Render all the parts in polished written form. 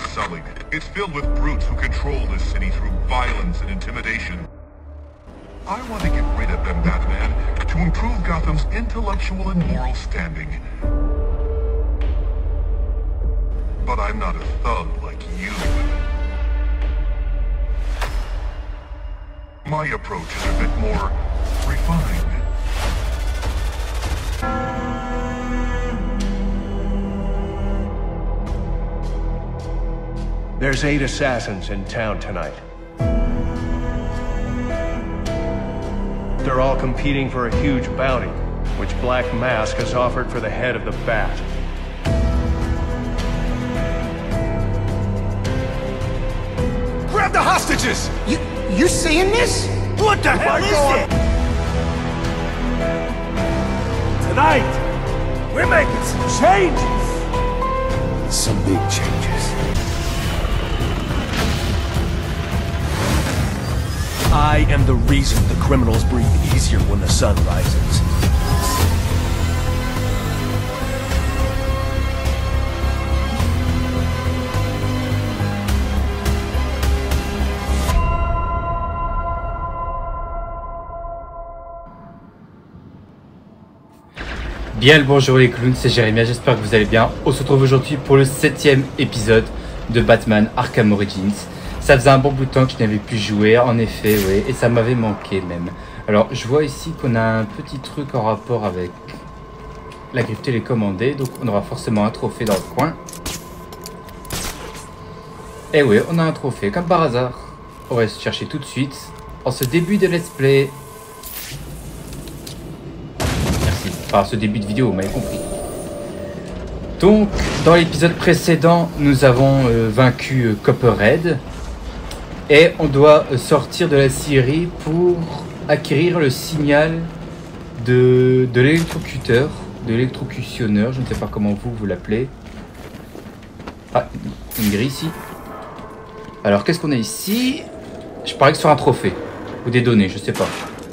Sully. It's filled with brutes who control this city through violence and intimidation. I want to get rid of them, Batman, to improve Gotham's intellectual and moral standing. But I'm not a thug like you. My approach is a bit more refined. There's 8 assassins in town tonight. They're all competing for a huge bounty, which Black Mask has offered for the head of the Bat. Grab the hostages! You seeing this? What the hell is it? Tonight, we're making some changes. Some big changes. I am the reason the criminals breathe easier when the sun rises. Bien le bonjour les clowns, c'est Jérémy, j'espère que vous allez bien. On se retrouve aujourd'hui pour le 7e épisode de Batman Arkham Origins. Ça faisait un bon bout de temps que je n'avais plus joué, en effet, oui, et ça m'avait manqué même. Alors, je vois ici qu'on a un petit truc en rapport avec la griffe télécommandée, donc on aura forcément un trophée dans le coin. Et oui, on a un trophée, comme par hasard. On va se chercher tout de suite, en ce début de let's play. Merci, enfin ce début de vidéo, vous m'avez compris. Donc, dans l'épisode précédent, nous avons vaincu Copperhead. Et on doit sortir de la scierie pour acquérir le signal de l'électrocuteur, de l'électrocutionneur, je ne sais pas comment vous l'appelez. Ah, une grille ici. Alors qu'est-ce qu'on a ici? Je parie que sur un trophée, ou des données, je sais pas.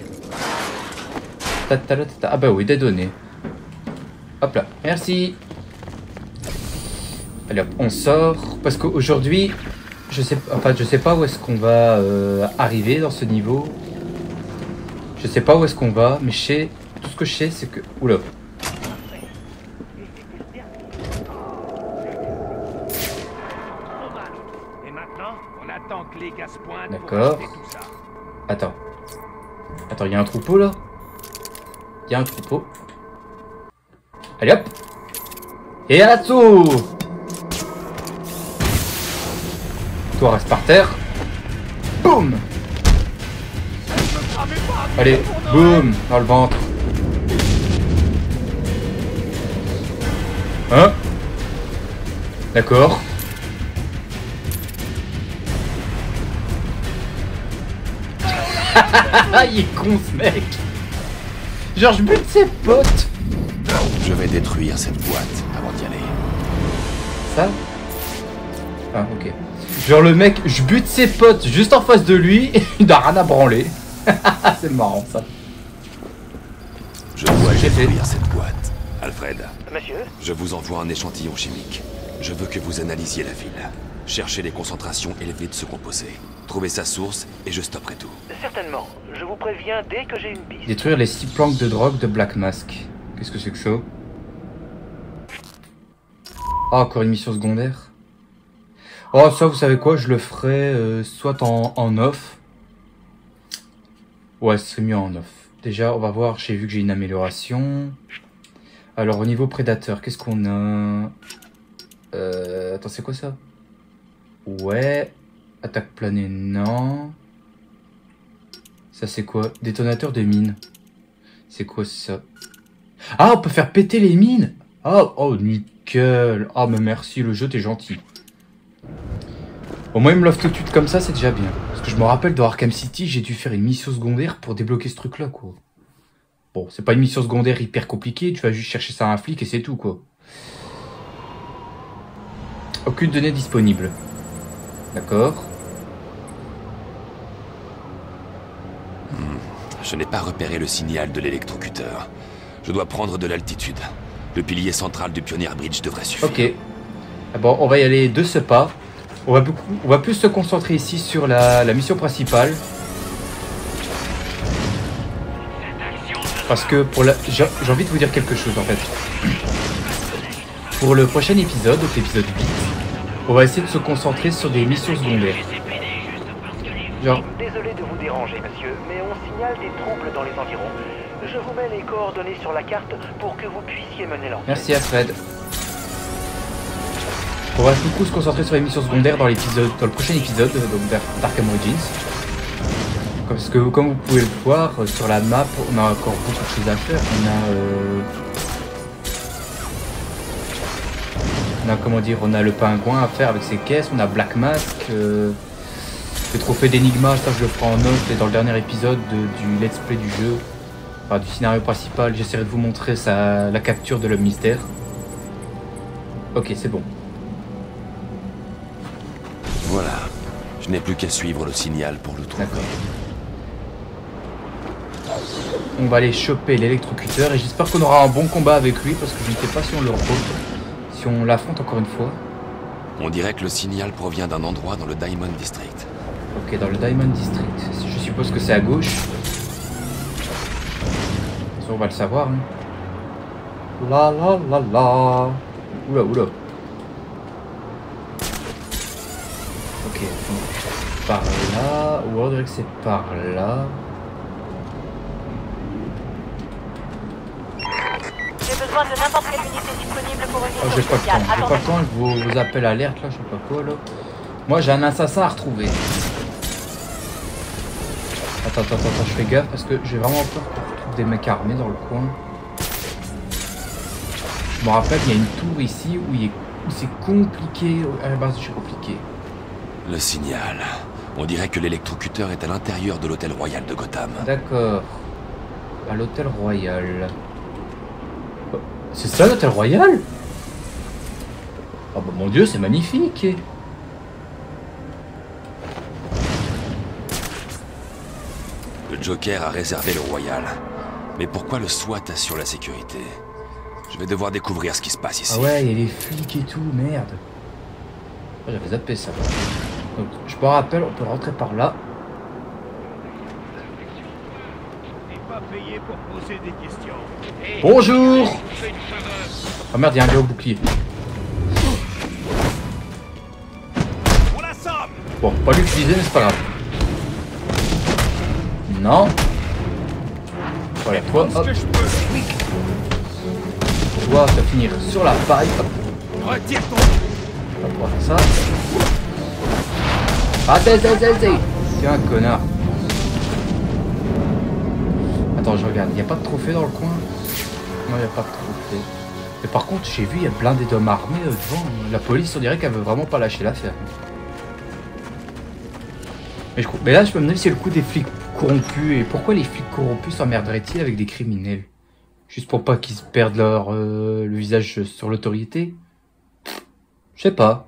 Ah bah oui, des données. Hop là, merci. Allez hop, on sort, parce qu'aujourd'hui... Je sais pas où est-ce qu'on va arriver dans ce niveau. Je sais pas où est-ce qu'on va, mais tout ce que je sais, c'est que... Oula. D'accord. Attends, il y a un troupeau là? Il y a un troupeau. Allez hop. Et assaut! Toi reste par terre. Boum. Allez, boum, dans le ventre. Hein? D'accord. Il est con ce mec. Genre je bute ses potes. Je vais détruire cette boîte avant d'y aller. Ça? Ah ok. Genre le mec, je bute ses potes juste en face de lui, il n'a rien à branler. C'est marrant ça. Je dois détruire cette boîte. Alfred. Monsieur? Je vous envoie un échantillon chimique. Je veux que vous analysiez la ville. Cherchez les concentrations élevées de ce composé. Trouvez sa source et je stopperai tout. Certainement. Je vous préviens dès que j'ai une piste. Détruire les 6 planques de drogue de Black Mask. Qu'est-ce que c'est que ça? Ah, encore une mission secondaire. Oh, ça, vous savez quoi? Je le ferai soit en off. Ouais, ce serait mieux en off. Déjà, on va voir. J'ai vu que j'ai une amélioration. Alors, au niveau prédateur, qu'est-ce qu'on a? Attends, c'est quoi ça? Ouais. Attaque planée, non. Ça, c'est quoi? Détonateur de mines. C'est quoi ça? Ah, on peut faire péter les mines! Oh, nickel! Ah, mais merci, le jeu, t'es gentil. Au moins il me l'offre tout de suite comme ça, c'est déjà bien. Parce que je me rappelle dans Arkham City, j'ai dû faire une mission secondaire pour débloquer ce truc là quoi. Bon, c'est pas une mission secondaire hyper compliquée, tu vas juste chercher ça à un flic et c'est tout quoi. Aucune donnée disponible. D'accord. Je n'ai pas repéré le signal de l'électrocuteur. Je dois prendre de l'altitude. Le pilier central du Pioneer Bridge devrait suffire. Ok. Ah bon, on va y aller de ce pas. On va plus se concentrer ici sur la mission principale. Parce que j'ai envie de vous dire quelque chose en fait. Pour le prochain épisode, donc l'épisode 8, on va essayer de se concentrer sur des missions secondaires. Genre... Désolé de vous déranger, monsieur, mais on signale des troubles dans les environs. Je vous mets les coordonnées sur la carte pour que vous puissiez mener l'enquête. Merci Alfred. On va beaucoup se concentrer sur les missions secondaires dans le prochain épisode, donc d'Arkham Origins. Parce que comme vous pouvez le voir, sur la map, on a encore beaucoup de choses à faire. On a le pingouin à faire avec ses caisses, on a Black Mask, le trophée d'Enigma, ça je le ferai en note, et dans le dernier épisode du let's play du jeu, enfin du scénario principal, j'essaierai de vous montrer la capture de l'homme mystère. Ok, c'est bon. Voilà, je n'ai plus qu'à suivre le signal pour le trouver. D'accord. On va aller choper l'électrocuteur et j'espère qu'on aura un bon combat avec lui parce que je ne sais pas si on l'affronte encore une fois. On dirait que le signal provient d'un endroit dans le Diamond District. Ok, dans le Diamond District. Je suppose que c'est à gauche. Ça, on va le savoir. Hein. La la la la. Oula oula. Ok, donc par là. Ou on dirait que c'est par là. J'ai besoin de n'importe quelle unité disponible pour une Oh, j'ai pas le temps. J'ai pas le temps. Je vous appelle alerte là, je sais pas quoi là. Moi j'ai un assassin à retrouver. Attends, je fais gaffe parce que j'ai vraiment peur qu'on retrouve des mecs armés dans le coin. Je me rappelle, il y a une tour ici où c'est compliqué. À la base, c'est compliqué. Le signal. On dirait que l'électrocuteur est à l'intérieur de l'hôtel royal de Gotham. D'accord. À l'hôtel royal. Oh, c'est ça l'hôtel royal? Oh bah mon dieu, c'est magnifique. Le Joker a réservé le royal. Mais pourquoi le SWAT assure la sécurité? Je vais devoir découvrir ce qui se passe ici. Ah ouais, il y a les flics et tout, merde. Oh, j'avais zappé ça. Donc, je me rappelle, on peut rentrer par là. Bonjour. Ah merde, il y a un gars au bouclier. Bon, pas l'utiliser, mais c'est pas grave. Non. Voilà, toi, hop. Toi, tu vas finir sur la paille. Retire ton... On va pouvoir faire ça. Ah, t'es un connard. Attends, je regarde. Il n'y a pas de trophée dans le coin? Non, il n'y a pas de trophée. Mais par contre, j'ai vu, il y a blindé d'hommes armés devant. La police, on dirait qu'elle veut vraiment pas lâcher l'affaire. Mais là, je me demande si c'est le coup des flics corrompus. Et pourquoi les flics corrompus s'emmerderaient-ils avec des criminels? Juste pour pas qu'ils se perdent le visage sur l'autorité? Je sais pas.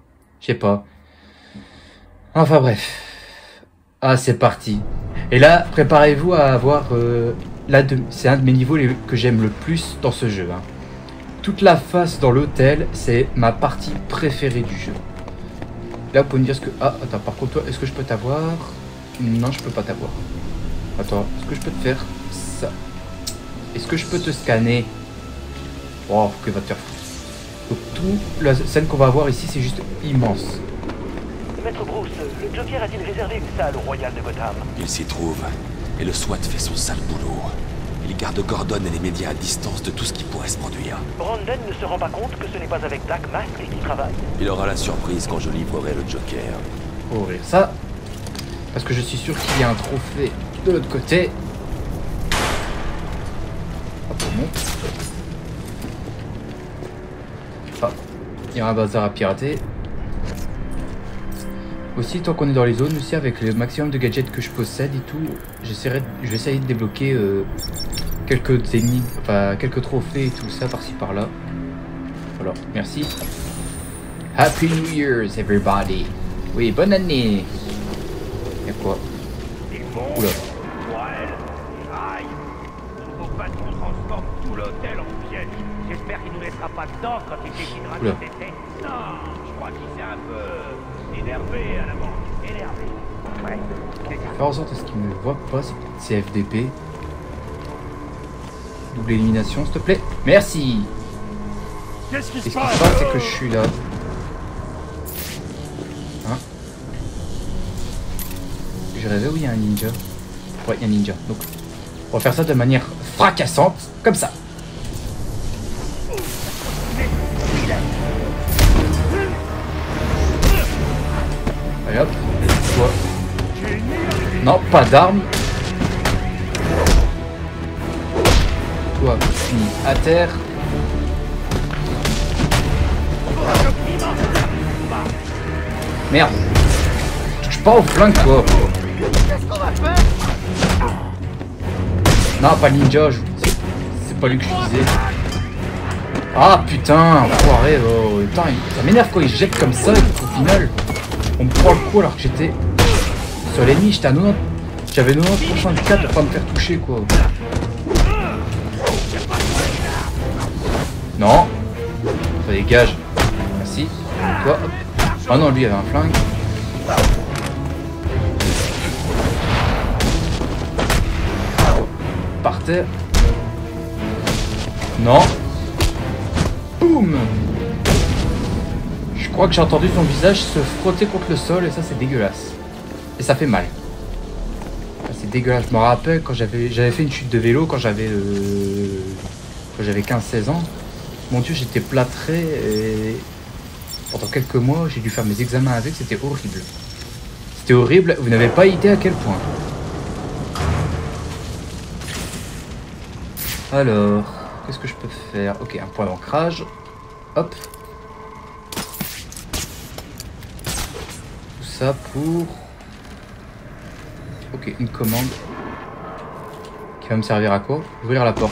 Enfin bref. Ah, c'est parti. Et là, préparez-vous à avoir... c'est un de mes niveaux que j'aime le plus dans ce jeu. Hein. Toute la face dans l'hôtel, c'est ma partie préférée du jeu. Là, vous pouvez me dire ce que... Ah, attends, par contre, toi, est-ce que je peux t'avoir? Non, je peux pas t'avoir. Attends, est-ce que je peux te faire ça? Est-ce que je peux te scanner? Oh, faut que va te faire foutre. Donc, toute la scène qu'on va avoir ici, c'est juste immense. Maître Bruce, le Joker a-t-il réservé une salle au Royal de Gotham? Il s'y trouve. Et le SWAT fait son sale boulot. Il garde Gordon et les médias à distance de tout ce qui pourrait se produire. Brandon ne se rend pas compte que ce n'est pas avec Black Mask qu'il travaille. Il aura la surprise quand je livrerai le Joker. Faut ouvrir ça. Parce que je suis sûr qu'il y a un trophée de l'autre côté. Hop, on monte. Ah, il y a un bazar à pirater. Aussi, tant qu'on est dans les zones, aussi avec le maximum de gadgets que je possède et tout, je vais essayer de débloquer quelques énigmes, enfin quelques trophées et tout ça par-ci par-là. Voilà, merci. Happy New Year's everybody. Oui, bonne année. Y'a quoi? Oula. Vos patrons transforment tout l'hôtel en pièces. J'espère qu'il nous laissera pas dedans quand il décidera de tester. Non, je crois qu'il s'est un peu énervé. énervé à l'avant. Énervé. Ouais. Faire en sorte à ce qu'il me voit pas, c'est FDP. Double élimination, s'il te plaît. Merci. Qu'est-ce qui Et ce se qui se passe? passe, c'est que je suis là. Hein? J'ai rêvé où il y a un ninja? Ouais, il y a un ninja. Donc, on va faire ça de manière fracassante, comme ça. Allez hop. Toi. Non, pas d'armes. Toi, fini à terre. Merde. Touche pas au flingue, toi. Non, pas le ninja. C'est pas lui que je disais. Ah putain, enfoiré. Oh, putain, ça m'énerve quand il jette comme ça et qu'au final, on me prend le coup alors que j'étais sur l'ennemi. J'étais à 90. J'avais 90% de cas pour pas me faire toucher, quoi. Non. Ça dégage. Merci. Toi, hop. Oh non, lui il avait un flingue. Par terre. Non. Boum. Je crois que j'ai entendu son visage se frotter contre le sol et ça c'est dégueulasse. Et ça fait mal. C'est dégueulasse. Je me rappelle quand j'avais fait une chute de vélo quand j'avais 15-16 ans. Mon Dieu, j'étais plâtré et pendant quelques mois, j'ai dû faire mes examens avec, c'était horrible. C'était horrible, vous n'avez pas idée à quel point. Alors, qu'est-ce que je peux faire? Ok, un point d'ancrage. Hop. Tout ça pour... Ok, une commande. Qui va me servir à quoi? Ouvrir la porte.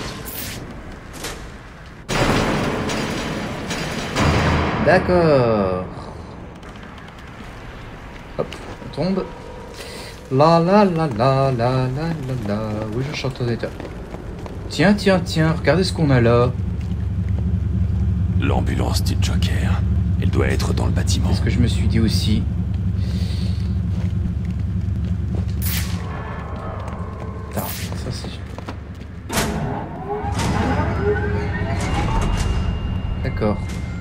D'accord. Hop, on tombe. La la la la la la la la. Oui, je chante en état. Tiens, tiens, tiens, regardez ce qu'on a là. L'ambulance du Joker. Elle doit être dans le bâtiment. C'est ce que je me suis dit aussi. Attends, ça c'est... D'accord.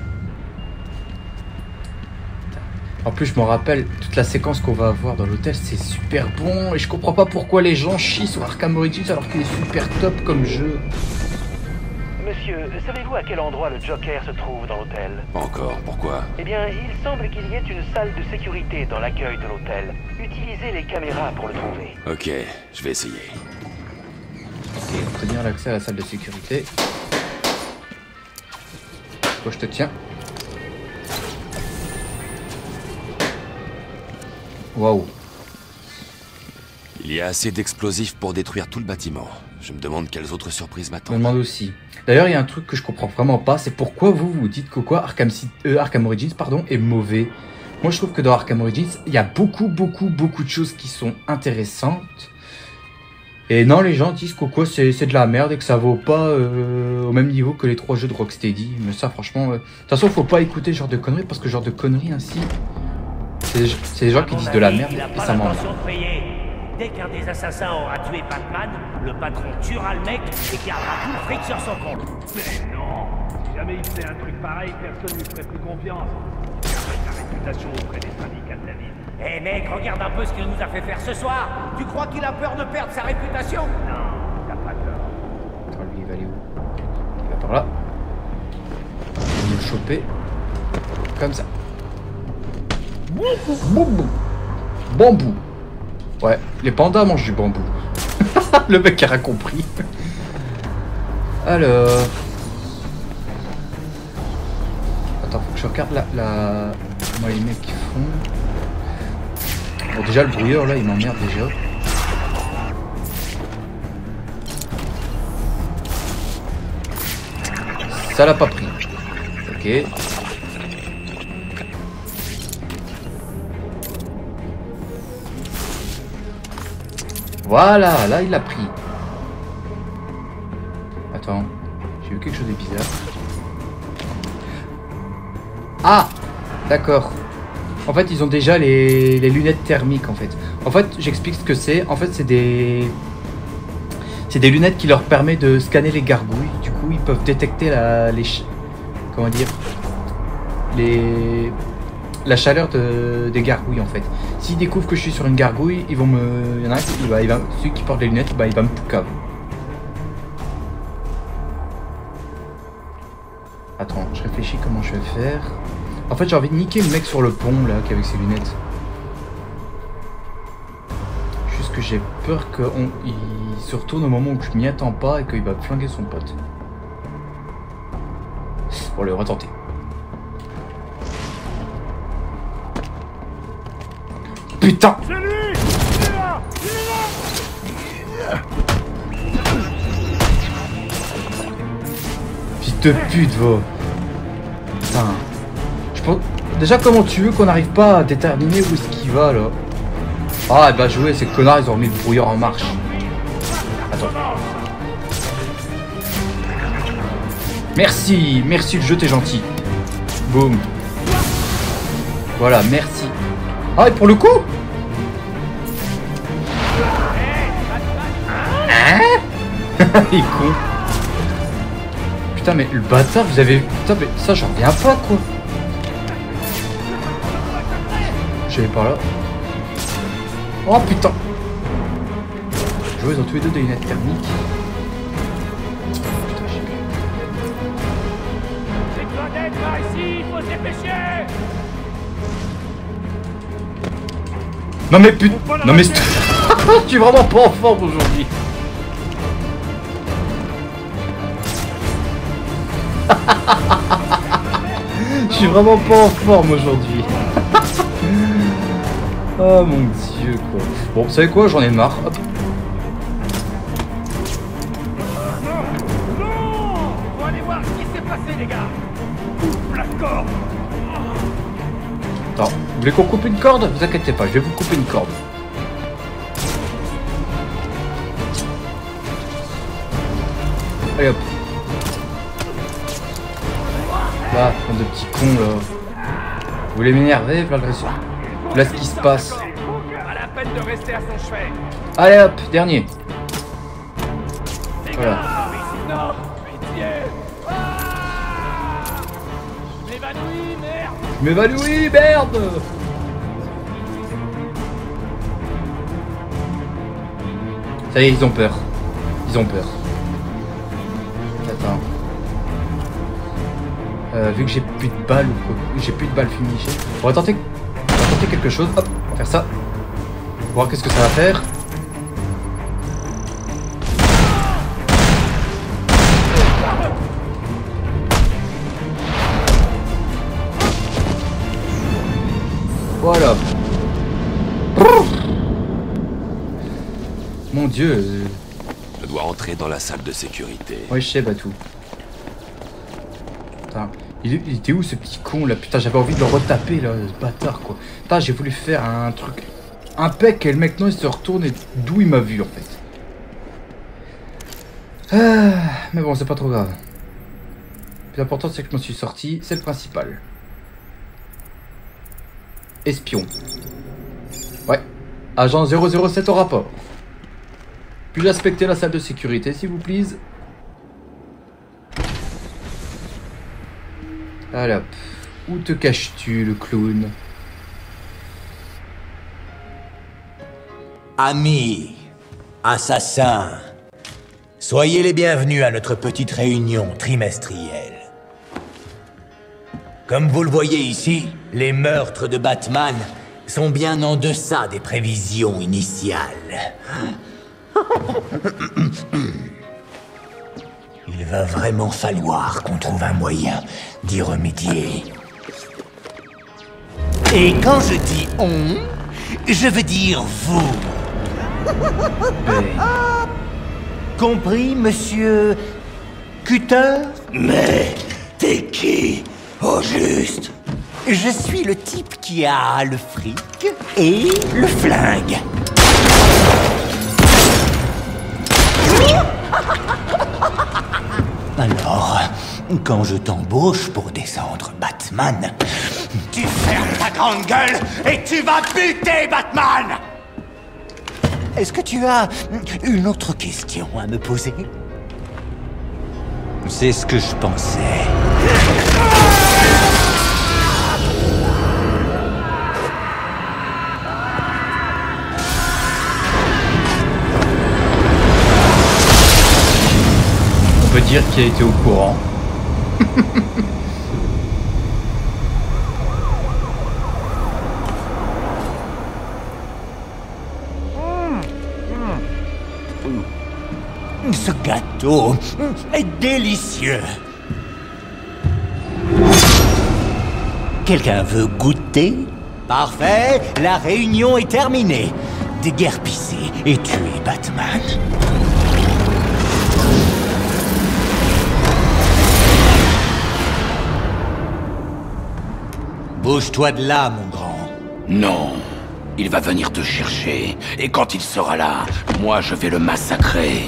En plus, je me rappelle, toute la séquence qu'on va avoir dans l'hôtel, c'est super bon. Et je comprends pas pourquoi les gens chient sur Arkham Origins alors qu'il est super top comme jeu. Monsieur, savez-vous à quel endroit le Joker se trouve dans l'hôtel? Pas encore, pourquoi? Eh bien, il semble qu'il y ait une salle de sécurité dans l'accueil de l'hôtel. Utilisez les caméras pour le trouver. Ok, je vais essayer. Ok, obtenir l'accès à la salle de sécurité. Toi, je te tiens. Waouh. Il y a assez d'explosifs pour détruire tout le bâtiment. Je me demande quelles autres surprises Je me m'attendent. demande aussi. D'ailleurs, il y a un truc que je comprends vraiment pas, c'est pourquoi vous dites que quoi Arkham Origins est mauvais. Moi, je trouve que dans Arkham Origins, il y a beaucoup de choses qui sont intéressantes. Et non, les gens disent que quoi c'est de la merde et que ça vaut pas au même niveau que les 3 jeux de Rocksteady. Mais ça, franchement, de toute façon, faut pas écouter ce genre de conneries parce que ce genre de conneries ainsi, c'est des gens qui disent de la merde et ça m'emmerde. Dès qu'un des assassins aura tué Batman, le patron tuera le mec et gardera tout le fric sur son compte. Mais non, si jamais il fait un truc pareil, personne ne lui ferait plus confiance. Il perdrait sa réputation auprès des syndicats de la ville. Eh mec, regarde un peu ce qu'il nous a fait faire ce soir. Tu crois qu'il a peur de perdre sa réputation? Non, t'as pas tort. Attends, lui, il va aller où? Il va par là. On va nous le choper. Comme ça. Bambou. Bambou. Ouais, les pandas mangent du bambou. Le mec a rien compris. Alors... Attends, faut que je regarde la... Comment les mecs font. Bon, déjà, le brouilleur, là, il m'emmerde déjà. Ça l'a pas pris. Ok. Voilà, là il l'a pris. Attends, j'ai vu quelque chose de bizarre. Ah, d'accord. En fait, ils ont déjà les lunettes thermiques, en fait. En fait, j'explique ce que c'est. En fait, c'est des lunettes qui leur permettent de scanner les gargouilles. Du coup, ils peuvent détecter comment dire, la chaleur des gargouilles, en fait. S'ils découvrent que je suis sur une gargouille, ils vont me... Il y en a un, celui qui porte les lunettes, il va me poucave. Attends, je réfléchis comment je vais faire. En fait, j'ai envie de niquer le mec sur le pont, là, qui est avec ses lunettes. Juste que j'ai peur qu'il se retourne au moment où je m'y attends pas et qu'il va flinguer son pote. Bon, allez, on va tenter. Putain! C'est lui! Il est là! Fils de pute, va! Putain. Je pense... Déjà, comment tu veux qu'on n'arrive pas à déterminer où est-ce qu'il va, là? Ah, elle va jouer, ces connards, ils ont remis le brouillard en marche. Attends. Merci, merci le jeu, t'es gentil. Boum. Voilà, merci. Ah, et pour le coup? Hein? Il est con. Putain, mais le bâtard, vous avez... Putain, mais ça, j'en reviens pas, quoi. J'allais par là. Oh, putain. Je vois, ils ont tous les deux des lunettes thermiques. Putain, j'ai plus. C'est Claudette, par ici, il faut se dépêcher. Non mais putain. Non mais... Je suis vraiment pas en forme aujourd'hui. Je suis vraiment pas en forme aujourd'hui. Oh mon dieu, quoi. Bon, vous savez quoi, j'en ai marre. Hop. Non! Faut aller voir ce qui s'est passé, les gars. Coupe la corde. Attends, vous voulez qu'on coupe une corde? Vous inquiétez pas, je vais vous couper une corde. Allez hop. Là, bande de petits cons là. Vous voulez m'énerver? Voilà ce qui se passe. Pas la peine de rester à son chevet. Allez hop, dernier. Voilà. Non, pitié. Je m'évanouis, merde. Je m'évanouis, merde. Ça y est, ils ont peur. Ils ont peur. Attends. Vu que j'ai plus de balles ou quoi, j'ai plus de balles fumigées. On va tenter quelque chose. Hop, on va faire ça. On va voir qu'est-ce que ça va faire. Voilà. Mon dieu. Je dois entrer dans la salle de sécurité. Ouais, je sais, Batou. Putain, il était où ce petit con là? Putain, j'avais envie de le retaper là, ce bâtard quoi. Putain, j'ai voulu faire un truc impec et le mec non, il se retourne et d'où il m'a vu en fait. Ah, mais bon, c'est pas trop grave. Le plus important c'est que je m'en suis sorti, c'est le principal. Espion. Ouais. Agent 007 au rapport. Puis-je inspecter la salle de sécurité, s'il vous plaît? Allez hop. Où te caches-tu, le clown? Amis, assassins, soyez les bienvenus à notre petite réunion trimestrielle. Comme vous le voyez ici, les meurtres de Batman sont bien en deçà des prévisions initiales. Il va vraiment falloir qu'on trouve un moyen d'y remédier. Et quand je dis « on », je veux dire « vous ». Compris, monsieur Cutter? Mais t'es qui, au juste? Je suis le type qui a le fric et le flingue. Alors, quand je t'embauche pour descendre Batman, Tu fermes ta grande gueule et tu vas buter Batman! Est-ce que tu as une autre question à me poser? C'est ce que je pensais. On peut dire qu'il a été au courant. Ce gâteau est délicieux. Quelqu'un veut goûter? Parfait, la réunion est terminée. Déguerpisser et tuer Batman. Bouge-toi de là, mon grand. Non. Il va venir te chercher, et quand il sera là, moi je vais le massacrer.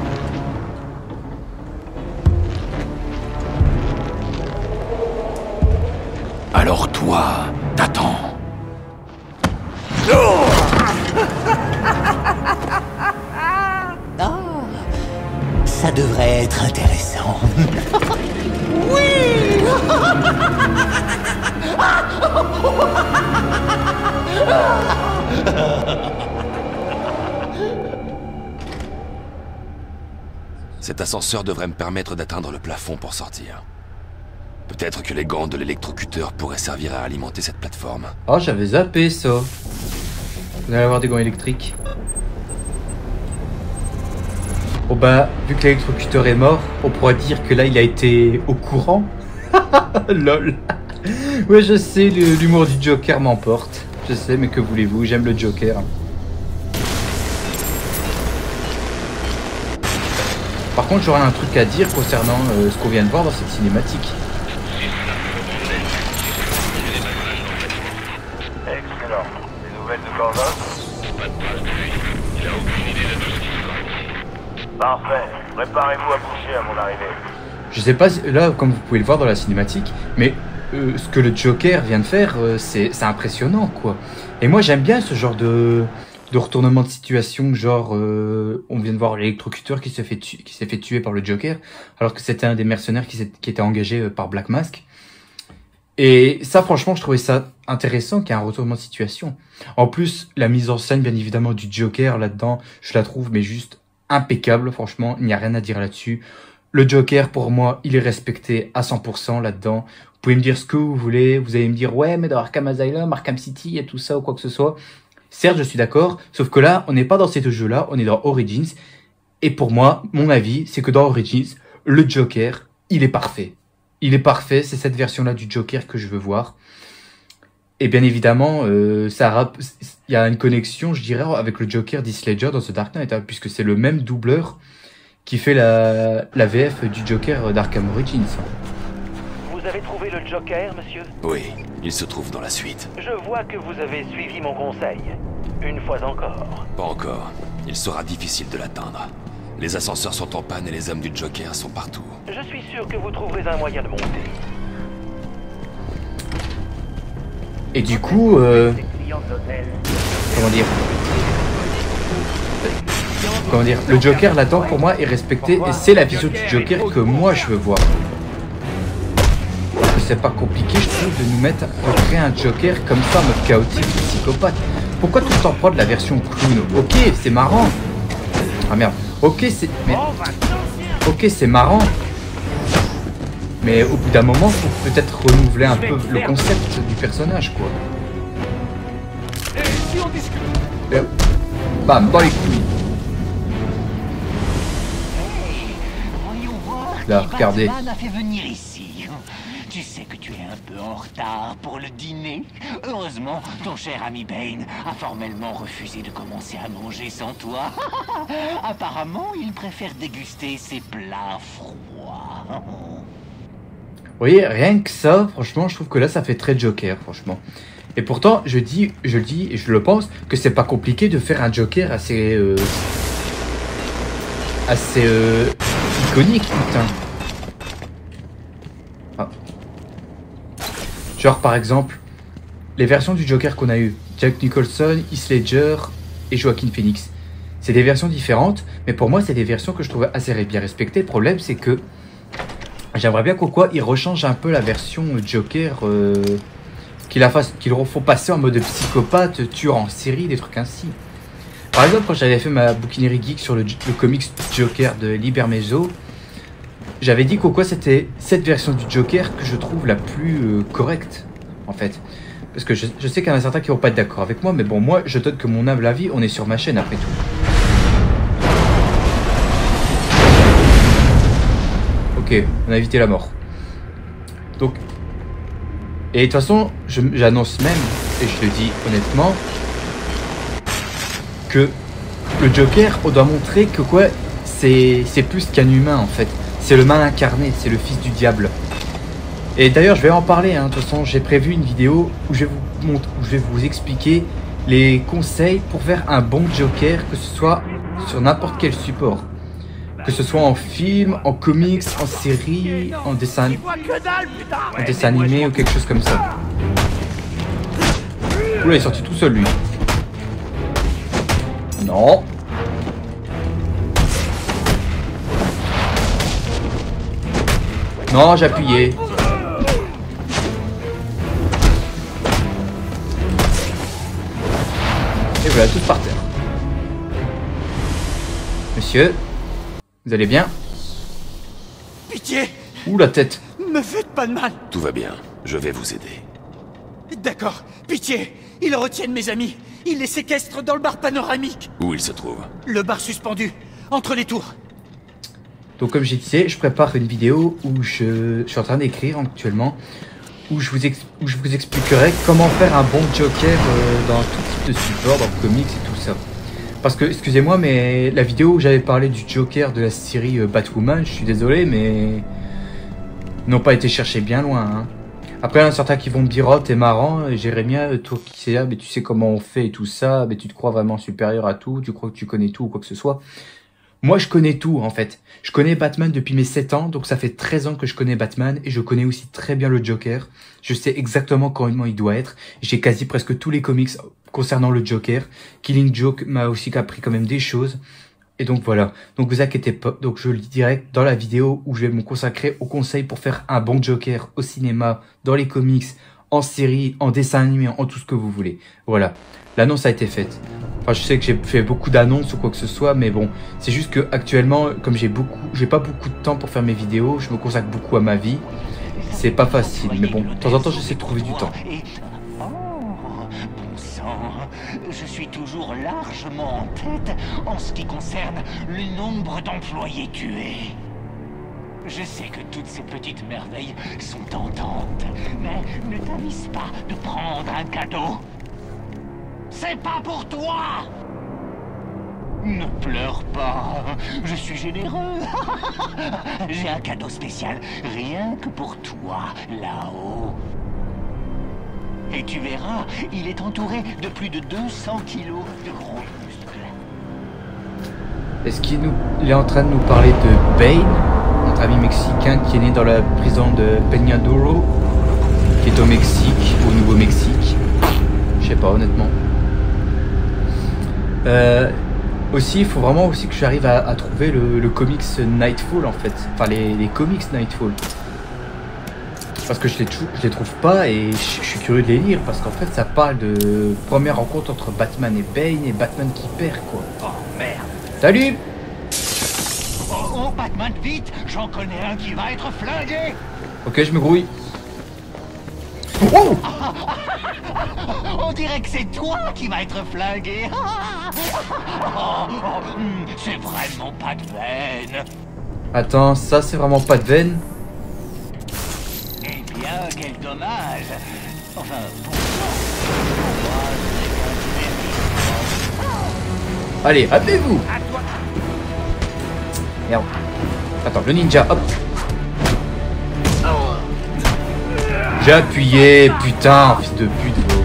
Alors toi, t'attends. Ah, ça devrait être intéressant. Oui. Cet ascenseur devrait me permettre d'atteindre le plafond pour sortir. Peut-être que les gants de l'électrocuteur pourraient servir à alimenter cette plateforme. Oh, j'avais zappé ça. Vous allez avoir des gants électriques. Oh bah, vu que l'électrocuteur est mort, on pourra dire que là il a été au courant. Lol. Ouais, je sais, l'humour du Joker m'emporte. Je sais, mais que voulez-vous, j'aime le Joker. Par contre, j'aurais un truc à dire concernant ce qu'on vient de voir dans cette cinématique. Excellent. Des nouvelles de Gordon? Parfait. Préparez-vous à bouger à mon arrivée. Je sais pas, là, comme vous pouvez le voir dans la cinématique, mais ce que le Joker vient de faire, c'est impressionnant, quoi. Et moi, j'aime bien ce genre de retournement de situation, genre, on vient de voir l'électrocuteur qui s'est fait tuer par le Joker, alors que c'était un des mercenaires qui était engagé par Black Mask. Et ça, franchement, je trouvais ça intéressant qu'il y ait un retournement de situation. En plus, la mise en scène, bien évidemment, du Joker là-dedans, je la trouve, mais juste impeccable, franchement, il n'y a rien à dire là-dessus. Le Joker, pour moi, il est respecté à 100% là-dedans. Vous pouvez me dire ce que vous voulez, vous allez me dire, ouais, mais dans Arkham Asylum, Arkham City et tout ça, ou quoi que ce soit. Certes, je suis d'accord, sauf que là, on n'est pas dans ces deux jeux-là, on est dans Origins. Et pour moi, mon avis, c'est que dans Origins, le Joker, il est parfait. Il est parfait, c'est cette version-là du Joker que je veux voir. Et bien évidemment, il y a une connexion, je dirais, avec le Joker d'Heath Ledger dans The Dark Knight, hein, puisque c'est le même doubleur qui fait la VF du Joker d'Arkham Origins. Vous avez trouvé le Joker, monsieur? Oui, il se trouve dans la suite. Je vois que vous avez suivi mon conseil. Une fois encore. Pas encore. Il sera difficile de l'atteindre. Les ascenseurs sont en panne et les hommes du Joker sont partout. Je suis sûr que vous trouverez un moyen de monter. Et du coup, comment dire, le Joker là-dedans pour moi est respecté et c'est la vision du Joker que moi je veux voir. C'est pas compliqué, je trouve, de nous mettre à créer un Joker comme ça en mode chaotique, psychopathe. Pourquoi tout le temps prendre la version clown? Ok, c'est marrant. Ah merde. Ok, c'est marrant. Mais au bout d'un moment, faut peut-être renouveler un peu le concept du personnage, quoi. Et bam, dans les couilles. Là, regardez. Batman a fait venir ici. Tu sais que tu es un peu en retard pour le dîner. Heureusement, ton cher ami Bane a formellement refusé de commencer à manger sans toi. Apparemment, il préfère déguster ses plats froids. Vous voyez, rien que ça, franchement, je trouve que là, ça fait très Joker, franchement. Et pourtant, je le dis et je le pense, que c'est pas compliqué de faire un Joker assez iconique, putain. Ah. Genre, par exemple, les versions du Joker qu'on a eu, Jack Nicholson, Heath Ledger et Joaquin Phoenix. C'est des versions différentes, mais pour moi, c'est des versions que je trouvais assez bien respectées. Le problème, c'est que j'aimerais bien pourquoi ils rechangent un peu la version Joker, qu'ils le refont passer en mode psychopathe, tueur en série, des trucs ainsi. Par exemple, quand j'avais fait ma bouquinerie geek sur le comics Joker de Liber Mezzo, j'avais dit pourquoi c'était cette version du Joker que je trouve la plus correcte, en fait. Parce que je sais qu'il y en a certains qui vont pas être d'accord avec moi, mais bon, moi, je donne que mon humble avis, on est sur ma chaîne après tout. Ok, on a évité la mort. Donc, et de toute façon, j'annonce même, et je le dis honnêtement, que le Joker, on doit montrer que quoi, c'est plus qu'un humain en fait. C'est le mal incarné, c'est le fils du diable. Et d'ailleurs, je vais en parler, hein. De toute façon, j'ai prévu une vidéo où je vais vous expliquer les conseils pour faire un bon Joker, que ce soit sur n'importe quel support. Que ce soit en film, en comics, en série, en dessin animé ou quelque chose comme ça. Oula, il est sorti tout seul lui. Non. Non, j'ai appuyé. Et voilà, tous par terre. Monsieur, vous allez bien? Pitié! Ouh, la tête. Me faites pas de mal! Tout va bien, je vais vous aider. D'accord, pitié! Ils retiennent mes amis. Ils les séquestrent dans le bar panoramique. Où il se trouve? Le bar suspendu, entre les tours. Donc comme je disais, je prépare une vidéo où je suis en train d'écrire actuellement, où je vous expliquerai comment faire un bon Joker dans tout type de support, dans le comics et tout ça. Parce que, excusez-moi, mais la vidéo où j'avais parlé du Joker de la série Batwoman, je suis désolé, mais n'ont pas été cherchés bien loin. Hein. Après, il y en a certains qui vont me dire « Oh, t'es marrant, Jérémia, toi qui sais, mais tu sais comment on fait et tout ça, mais tu te crois vraiment supérieur à tout, tu crois que tu connais tout ou quoi que ce soit. » Moi, je connais tout, en fait. Je connais Batman depuis mes 7 ans, donc ça fait 13 ans que je connais Batman, et je connais aussi très bien le Joker. Je sais exactement comment il doit être. J'ai quasi presque tous les comics concernant le Joker. Killing Joke m'a aussi appris quand même des choses. Et donc voilà. Donc vous inquiétez pas. Donc je le dis direct dans la vidéo où je vais me consacrer aux conseils pour faire un bon Joker au cinéma, dans les comics, en série, en dessin animé, en tout ce que vous voulez. Voilà. L'annonce a été faite. Enfin, je sais que j'ai fait beaucoup d'annonces ou quoi que ce soit, mais bon, c'est juste que actuellement, comme j'ai pas beaucoup de temps pour faire mes vidéos, je me consacre beaucoup à ma vie. C'est pas facile, mais bon, de temps en temps, j'essaie de trouver du temps. Oh, bon sang, je suis toujours largement en tête en ce qui concerne le nombre d'employés tués. Je sais que toutes ces petites merveilles sont tentantes, mais ne t'avise pas de prendre un cadeau. C'est pas pour toi! Ne pleure pas, je suis généreux. J'ai un cadeau spécial, rien que pour toi, là-haut. Et tu verras, il est entouré de plus de 200 kilos de gros muscles. Est-ce qu'il est en train de nous parler de Bane, notre ami mexicain qui est né dans la prison de Peñaduro, qui est au Mexique, au Nouveau-Mexique? Je sais pas, honnêtement. Aussi, il faut vraiment aussi que j'arrive à trouver le comics Nightfall en fait. Enfin, les comics Nightfall. Parce que je les trouve pas et je suis curieux de les lire. Parce qu'en fait, ça parle de première rencontre entre Batman et Bane et Batman qui perd quoi. Oh merde! Salut! Oh, Batman, vite! J'en connais un qui va être flingué! Ok, je me grouille. Oh! On dirait que c'est toi qui va être flingué. C'est vraiment pas de veine. Attends, ça c'est vraiment pas de veine. Eh bien, quel dommage. Enfin, pour Allez, rappelez-vous. Merde. Attends, le ninja, hop. J'ai appuyé, putain, fils de pute, gros.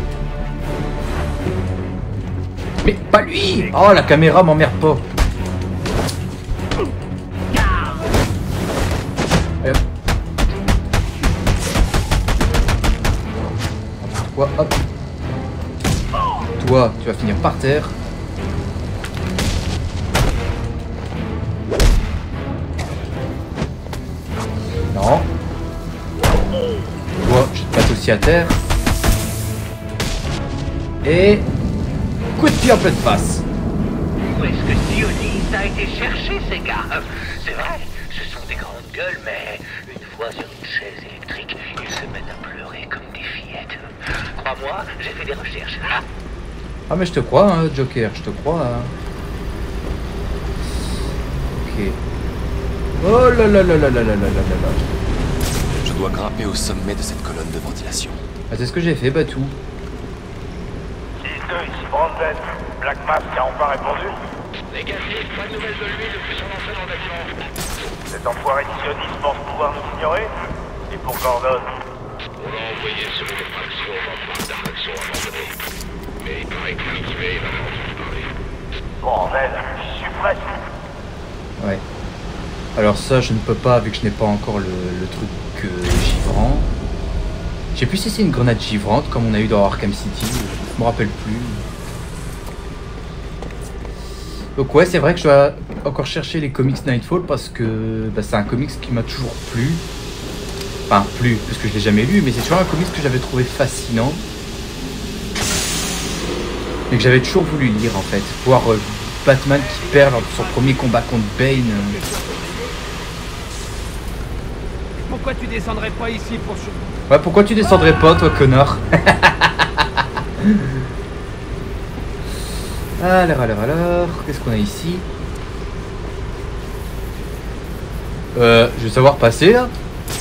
Mais pas lui! Oh, la caméra m'emmerde pas. Quoi? Hop. toi, tu vas finir par terre. Non. Toi, je te passe aussi à terre. Et... coup de pied en pleine face. Où est-ce que Dionys a été chercher ces gars? C'est vrai, ce sont des grandes gueules, mais une fois sur une chaise électrique, ils se mettent à pleurer comme des fillettes. Crois-moi, j'ai fait des recherches. Ah mais je te crois, hein, Joker, je te crois. Hein. Ok. Oh là là là là là là là là là. Je dois grimper au sommet de cette colonne de ventilation. Ah, c'est ce que j'ai fait, Batou. 6-2, ici Brandon. Black Mask a enfin répondu? Négatif, pas de nouvelles de lui depuis son entrée en action. Cet enfoiré de sionisme pense pouvoir nous ignorer? Et pour Gordon? On l'a envoyé sur une fraction en part d'attraction abandonnée. Mais il paraît que l'arrivée va en entendre parler. Bordel, je suis prêt. Ouais. Alors ça, je ne peux pas, vu que je n'ai pas encore le truc givrant. Je sais plus si c'est une grenade givrante, comme on a eu dans Arkham City. Je me rappelle plus. Donc ouais, c'est vrai que je dois encore chercher les comics Nightfall, parce que bah, c'est un comics qui m'a toujours plu. Enfin, plu, parce que je l'ai jamais lu, mais c'est toujours un comics que j'avais trouvé fascinant. Et que j'avais toujours voulu lire, en fait. Voir Batman qui perd lors de son premier combat contre Bane. Pourquoi tu descendrais pas ici pour... Ouais, pourquoi tu descendrais pas, toi, connard? Alors, qu'est-ce qu'on a ici? Je vais savoir passer, là.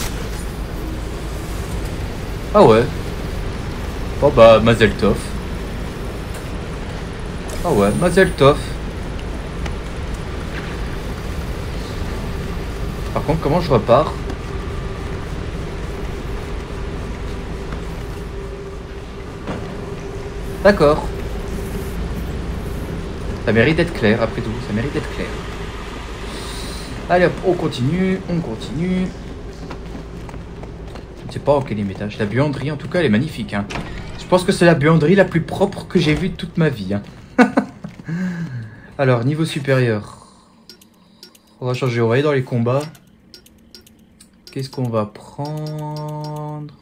Ah ouais. Oh bah, Mazel Tov. Ah ouais, Mazel Tov. Par contre, comment je repars? D'accord. Ça mérite d'être clair, après tout. Ça mérite d'être clair. Allez hop, on continue, on continue. Je ne sais pas en quel étage. La buanderie, en tout cas, elle est magnifique. Hein. Je pense que c'est la buanderie la plus propre que j'ai vue de toute ma vie. Hein. Alors, niveau supérieur. On va changer, on va aller dans les combats. Qu'est-ce qu'on va prendre?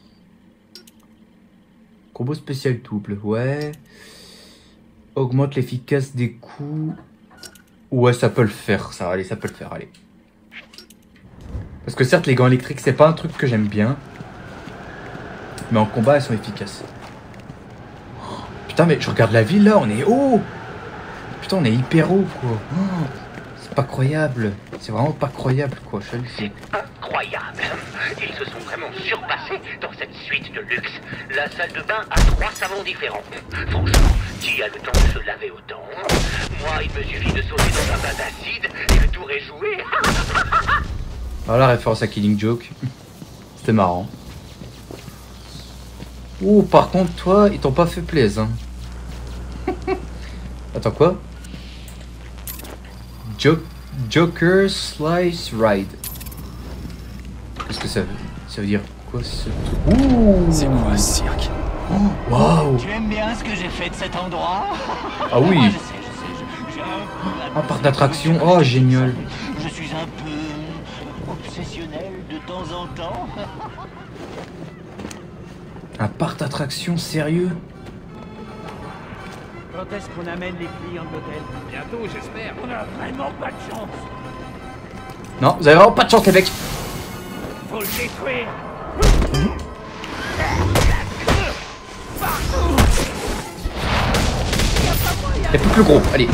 Combo spécial double, ouais. Augmente l'efficace des coups. Ouais, ça peut le faire, ça. Allez, ça peut le faire, allez. Parce que certes, les gants électriques, c'est pas un truc que j'aime bien. Mais en combat, elles sont efficaces. Oh, putain, mais je regarde la ville, là, on est haut. Putain, on est hyper haut, quoi. Oh, c'est pas croyable. C'est vraiment pas croyable, quoi. Je suis incroyable. Ils se sont vraiment surpassés dans cette suite de luxe. La salle de bain a 3 savons différents. Franchement, qui a le temps de se laver autant? Moi, il me suffit de sauter dans un bain d'acide et le tour est joué. Alors la référence à Killing Joke. C'était marrant. Oh, par contre, toi, ils t'ont pas fait plaisir. Hein. Attends, quoi? Joker Slice Ride. Qu'est-ce que ça veut? Ça veut dire quoi ce truc? Ouh! C'est quoi ce cirque? Oh, waouh! Tu aimes bien ce que j'ai fait de cet endroit? Ah oui! Je sais. Un parc d'attractions, oh génial! Je suis un peu obsessionnel de temps en temps. Un parc d'attractions sérieux? Quand est-ce qu'on amène les clients de l'hôtel? Bientôt, j'espère. On a vraiment pas de chance. Non, vous avez vraiment pas de chance, les mecs! Faut le détruire. Y'a plus que le gros, allez!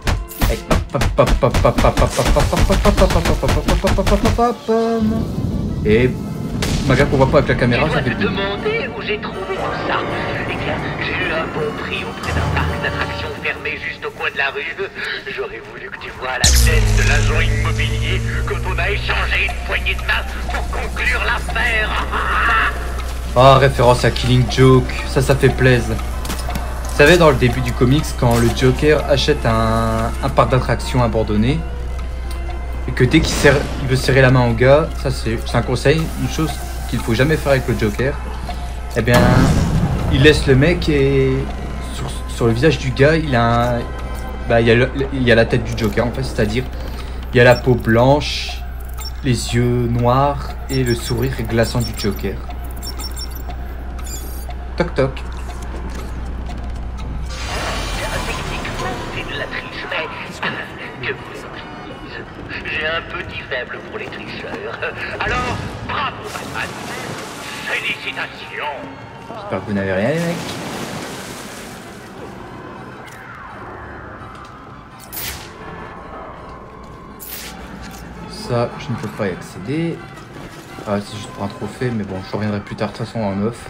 Et Maga qu'on voit pas avec la caméra, ça fait te demander où j'ai trouvé tout ça. Eh bien, j'ai eu un bon prix auprès d'un parc d'attractions fermé juste au coin de la rue. J'aurais voulu que tu vois la tête de l'agent immobilier quand on a échangé une poignée de main pour conclure l'affaire. Ah, référence à Killing Joke, ça fait plaisir. Vous savez, dans le début du comics, quand le Joker achète un parc d'attractions abandonné, et que dès qu'il veut serrer la main au gars, ça c'est un conseil, une chose qu'il faut jamais faire avec le Joker, eh bien, il laisse le mec et sur sur le visage du gars, il a un... Bah, il y a la tête du Joker en fait, c'est-à-dire il y a la peau blanche, les yeux noirs et le sourire glaçant du Joker. Toc toc. Techniquement, c'est de la triche, mais que vous j'ai un petit faible pour les tricheurs. Alors, bravo Batman. Félicitations. J'espère que vous n'avez rien les mecs. Ça, je ne peux pas y accéder. Ah, c'est juste pour un trophée, mais bon, je reviendrai plus tard de toute façon en off.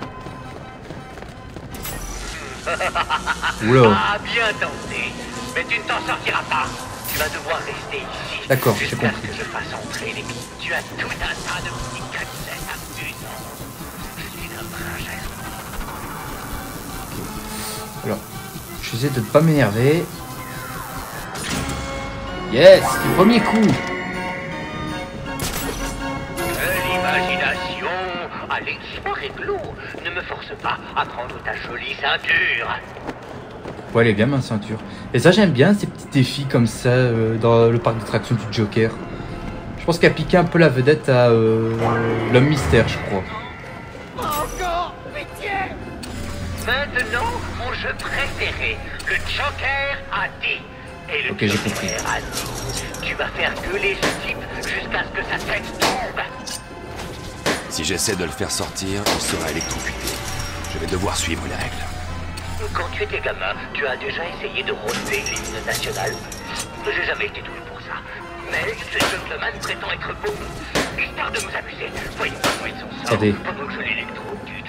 Oula. Ah, bien tenté. Mais tu ne t'en sortiras pas. Tu vas devoir rester ici. D'accord, j'ai compris. Que je fasse entrer les billes. Tu as tout un tas de petits cadenettes amusants. Je suis un brin. Alors, je vais essayer de ne pas m'énerver. Yes, du premier coup. L'imagination. Allez, sois réglo. Ne me force pas à prendre ta jolie ceinture. Ouais, elle est bien ma ceinture. Et ça, j'aime bien ces petits défis comme ça dans le parc d'attractions du Joker. Je pense qu'il a piqué un peu la vedette à l'homme mystère, je crois. Encore pitié. Maintenant, mon jeu préféré, le Joker a dit. Et le ok, j'ai compris. A dit, tu vas faire gueuler ce type jusqu'à ce que sa tête tombe. Si j'essaie de le faire sortir, il sera électrocuté. Je vais devoir suivre les règles. Quand tu étais gamin, tu as déjà essayé de rôder l'hymne national. J'ai jamais été doué pour ça. Mais ce gentleman prétend être bon. Histoire de nous amuser. Voyons jouer de son sort pendant que je l'électrocute.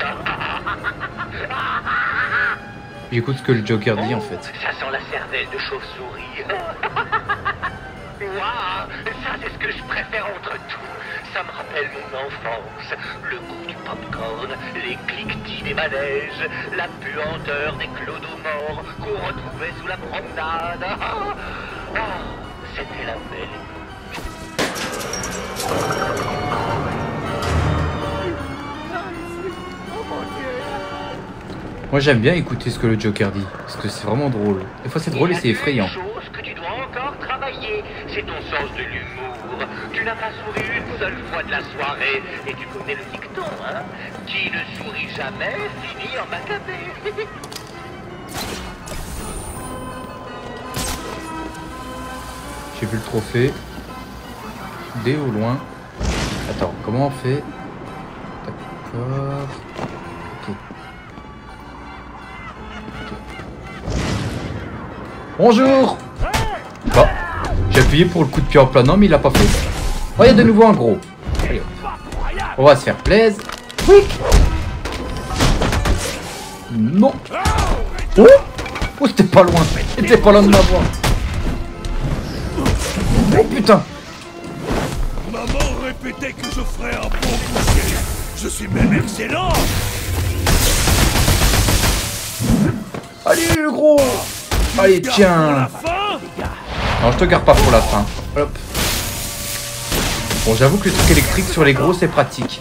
J'écoute ce que le Joker dit en fait. Ça sent la cervelle de chauve-souris. Waouh, ça c'est ce que je préfère entre tout. Ça me rappelle mon enfance, le goût du popcorn, les cliquetis des manèges, la puanteur des clodos morts qu'on retrouvait sous la promenade. C'était la belle Moi j'aime bien écouter ce que le Joker dit, parce que c'est vraiment drôle. Des fois c'est drôle et c'est effrayant. que tu dois encore travailler, c'est ton sens de l'humour. Tu n'as pas souri une seule fois de la soirée, et tu connais le dicton, hein? Qui ne sourit jamais finit en macabé. J'ai vu le trophée. D au loin. Attends, comment on fait? D'accord. Ok. Bonjour. Bon, j'ai appuyé pour le coup de pied en plein, non mais il l'a pas fait. Oh, il y a de nouveau un gros. Allez, on va se faire plaisir. Oui. Non. Oh, oh c'était pas loin. C'était pas loin de m'avoir. Oh putain. Maman répétait que je ferais un bon coucher. Je suis même excellent. Allez le gros. Allez tiens. Non je te garde pas pour la fin. Hop. Bon j'avoue que le truc électrique sur les gros c'est pratique.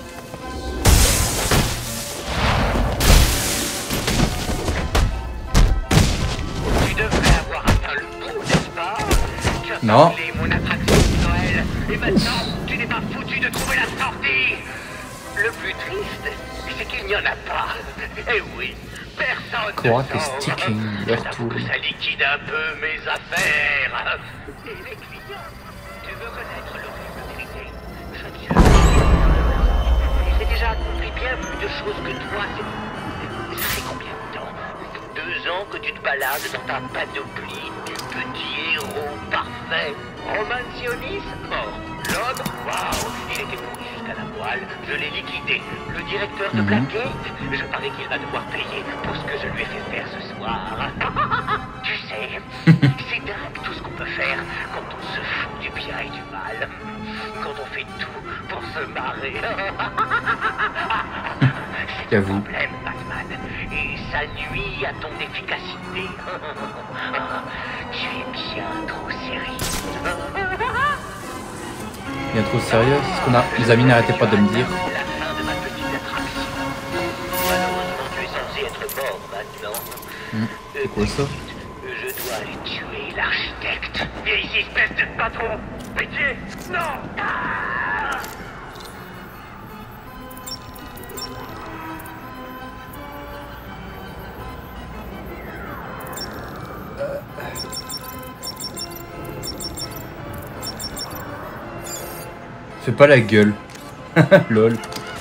Non. Mon attraction de Noël. Et maintenant, tu n'es pas foutu de trouver la sortie. Le plus triste, c'est qu'il n'y en a pas. Eh oui, personne ne sort. Sticking, leur tour. Ça liquide un peu mes affaires. Et les clients, tu veux connaître l'horrible vérité? Je tiens. J'ai déjà accompli bien plus de choses que toi. Ça fait combien de temps? 2 ans que tu te balades dans ta panoplie du petit héros parfait. Roman Sionis, mort. L'homme, waouh, il était pourri jusqu'à la moelle. Je l'ai liquidé. Le directeur de Blackgate, je parie qu'il va devoir payer pour ce que je lui ai fait faire ce soir. Tu sais, c'est dingue tout ce qu'on peut faire quand on se fout du bien et du mal. Quand on fait tout pour se marrer. C'est un problème, Batman. Et ça nuit à ton efficacité. Tu es bien trop sérieux. Bien trop sérieux, c'est ce qu'on a. Les amis n'arrêtaient pas de me dire. La fin de ma petite attraction. Malheureusement, tu es censé être mort maintenant. Quoi ça? Je dois aller tuer l'architecte. Viens ici, espèce de patron. Pitié. Non. Ah. Fais pas la gueule. Lol.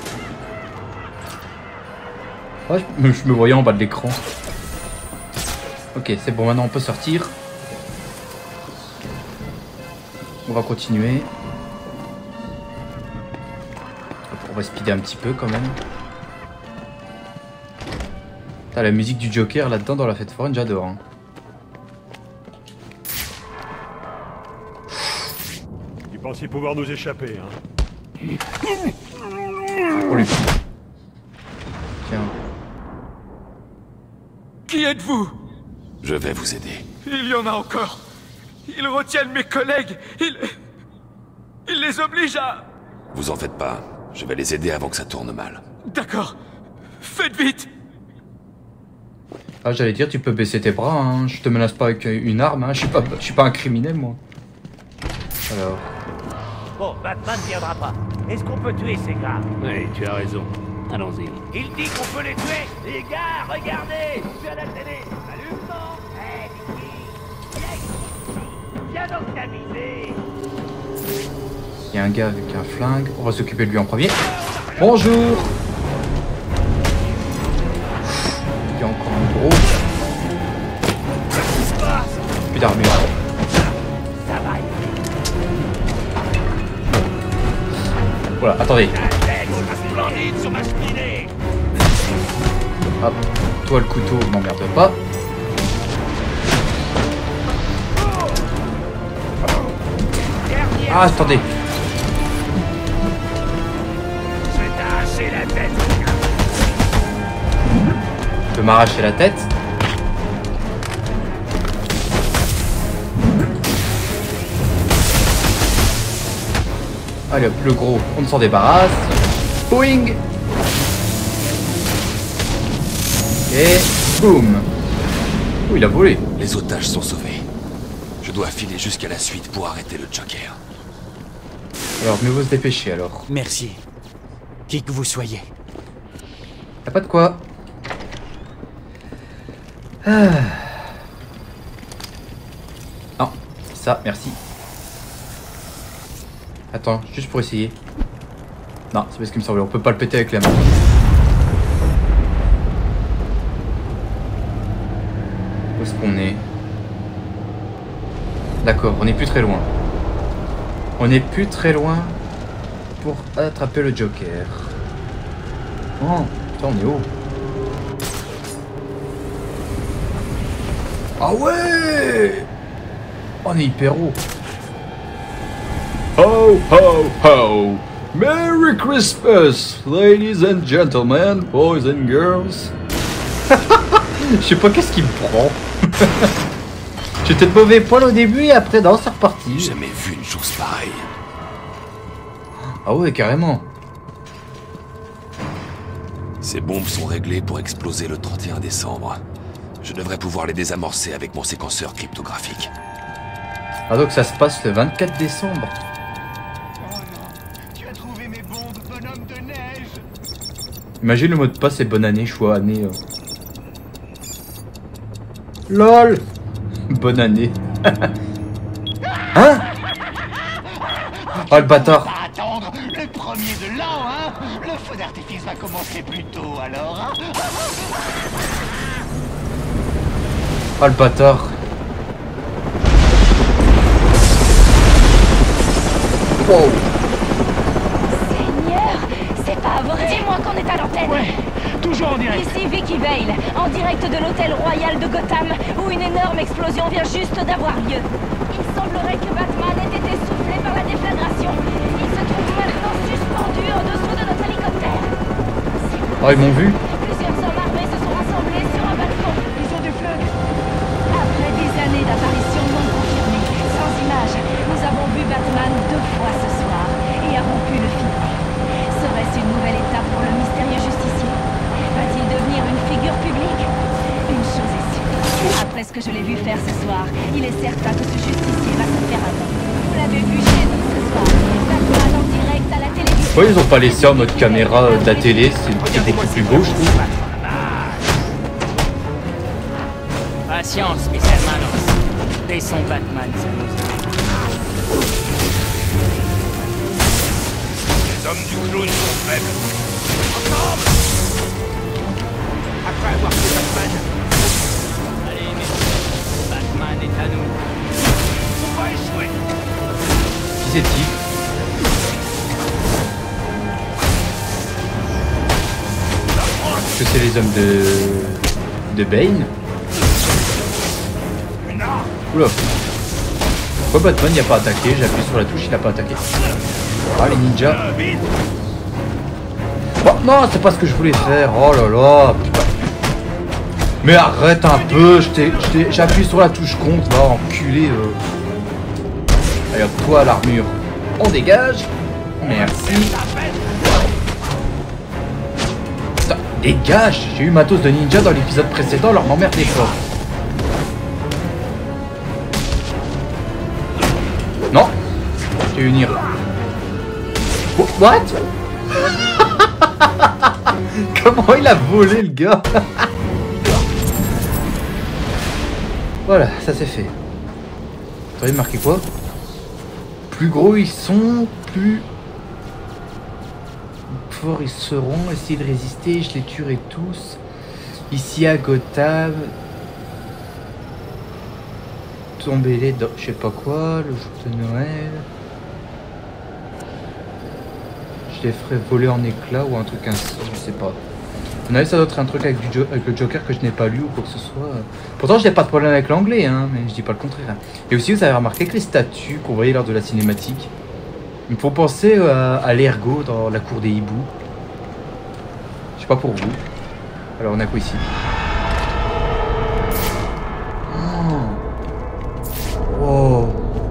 Oh, je me voyais en bas de l'écran. Ok, c'est bon, maintenant on peut sortir. On va continuer. On va speeder un petit peu quand même. T'as la musique du Joker là-dedans dans la fête foraine, j'adore. Hein. Ils pensaient pouvoir nous échapper, hein. Oh lui. Tiens. Qui êtes-vous? Je vais vous aider. Il y en a encore. Ils retiennent mes collègues. Ils les obligent à... Vous en faites pas. Je vais les aider avant que ça tourne mal. D'accord. Faites vite. Ah, j'allais dire, tu peux baisser tes bras, hein. Je te menace pas avec une arme, hein. Je suis pas un criminel, moi. Alors... Bon, Batman ne viendra pas. Est-ce qu'on peut tuer ces gars? Oui, tu as raison. Allons-y. Il dit qu'on peut les tuer. Les gars, regardez. Je suis à la télé. Salut, non. Hé, Nicky. Viens donc t'amuser. Il y a un gars avec un flingue. On va s'occuper de lui en premier. Bonjour. Il y a encore un gros. Plus d'armure. Voilà, attendez. Hop, toi le couteau, m'emmerde pas. Ah, attendez. Je peux m'arracher la tête. Allez hop, le gros, on s'en débarrasse. Boing. Et boum. Oh, il a volé. Les otages sont sauvés. Je dois filer jusqu'à la suite pour arrêter le Joker. Alors, mieux vaut se dépêcher alors. Merci. Qui que vous soyez. Y'a pas de quoi. Ah. Non, ça, merci. Attends, juste pour essayer. Non, c'est parce qu'il me semblait, on peut pas le péter avec la main. Où est-ce qu'on est? D'accord, on est plus très loin. On est plus très loin pour attraper le Joker. Oh, putain, on est haut. Ah ouais! On est hyper haut. Ho ho ho! Merry Christmas, ladies and gentlemen, boys and girls. Je sais pas qu'est-ce qui me prend. J'étais de mauvais poil au début et après non, c'est reparti. J'ai jamais vu une chose pareille. Ah ouais, carrément. Ces bombes sont réglées pour exploser le 31 décembre. Je devrais pouvoir les désamorcer avec mon séquenceur cryptographique. Ah donc ça se passe le 24 décembre. Imagine le mot de passe et bonne année, choix année. LOL. Bonne année. Hein? Oh le bâtard. Attendre le premier de l'an, hein? Le feu d'artifice va commencer plus tôt, alors, hein? Oh le bâtard. Wow. Seigneur, c'est pas vrai. Dis-moi qu'on est à l'antenne. Ouais, toujours en direct. Ici Vicky Vale, en direct de l'hôtel royal de Gotham, où une énorme explosion vient juste d'avoir lieu. Il semblerait que Batman ait été soufflé par la déflagration. Il se trouve maintenant suspendu en dessous de notre hélicoptère. Oh ils m'ont vu. Plusieurs hommes armés se sont rassemblés sur un balcon. Ils ont des flingues. Après des années d'apparitions non confirmées, sans images, nous avons vu Batman 2 fois ce soir et avons pu le filmer. Serait-ce une nouvelle étape pour le mystérieux justicier? Va-t-il devenir une figure publique? Une chose est sûre, que je l'ai vu faire ce soir. Il est certain que ce justicier va se faire avant. Vous l'avez vu chez nous ce soir. Batman en direct à la télévision. Pourquoi ils ont pas laissé en mode caméra de la télé? C'est beaucoup plus beau, je trouve. Patience, mes hermanos. Laissons Batman s'amuser. Les hommes du clown sont faibles. Ensemble! Après avoir fait Batman. Allez, messieurs, Batman est à nous. On va échouer. Qui c'est-il? Est-ce que c'est les hommes de Bane? Oula. Pourquoi Batman n'y a pas attaqué? J'ai appuyé sur la touche, il n'a pas attaqué. Ah, les ninjas. Oh non, c'est pas ce que je voulais faire. Oh là là, putain. Mais arrête un peu, j'ai appuyé sur la touche contre, va enculer. Allez hop, toi l'armure. On dégage. Merci. Putain, dégage. J'ai eu matos de ninja dans l'épisode précédent, alors m'emmerde les forts. Non, j'ai eu une ire. Oh, what? Comment il a volé le gars? Voilà, ça c'est fait. Vous avez marqué quoi? Plus gros ils sont, plus forts ils seront. Essayez de résister, je les tuerai tous. Ici à Gotham. Tombez-les dans je sais pas quoi, le jour de Noël. Je les ferai voler en éclats ou un truc ainsi, je sais pas. On a ça doit être un truc avec, le Joker que je n'ai pas lu ou quoi que ce soit. Pourtant je n'ai pas de problème avec l'anglais, hein, mais je dis pas le contraire. Et aussi vous avez remarqué que les statues qu'on voyait lors de la cinématique, il me faut penser à l'ergot dans la cour des hiboux. Je sais pas pour vous. Alors on a quoi ici? Oh.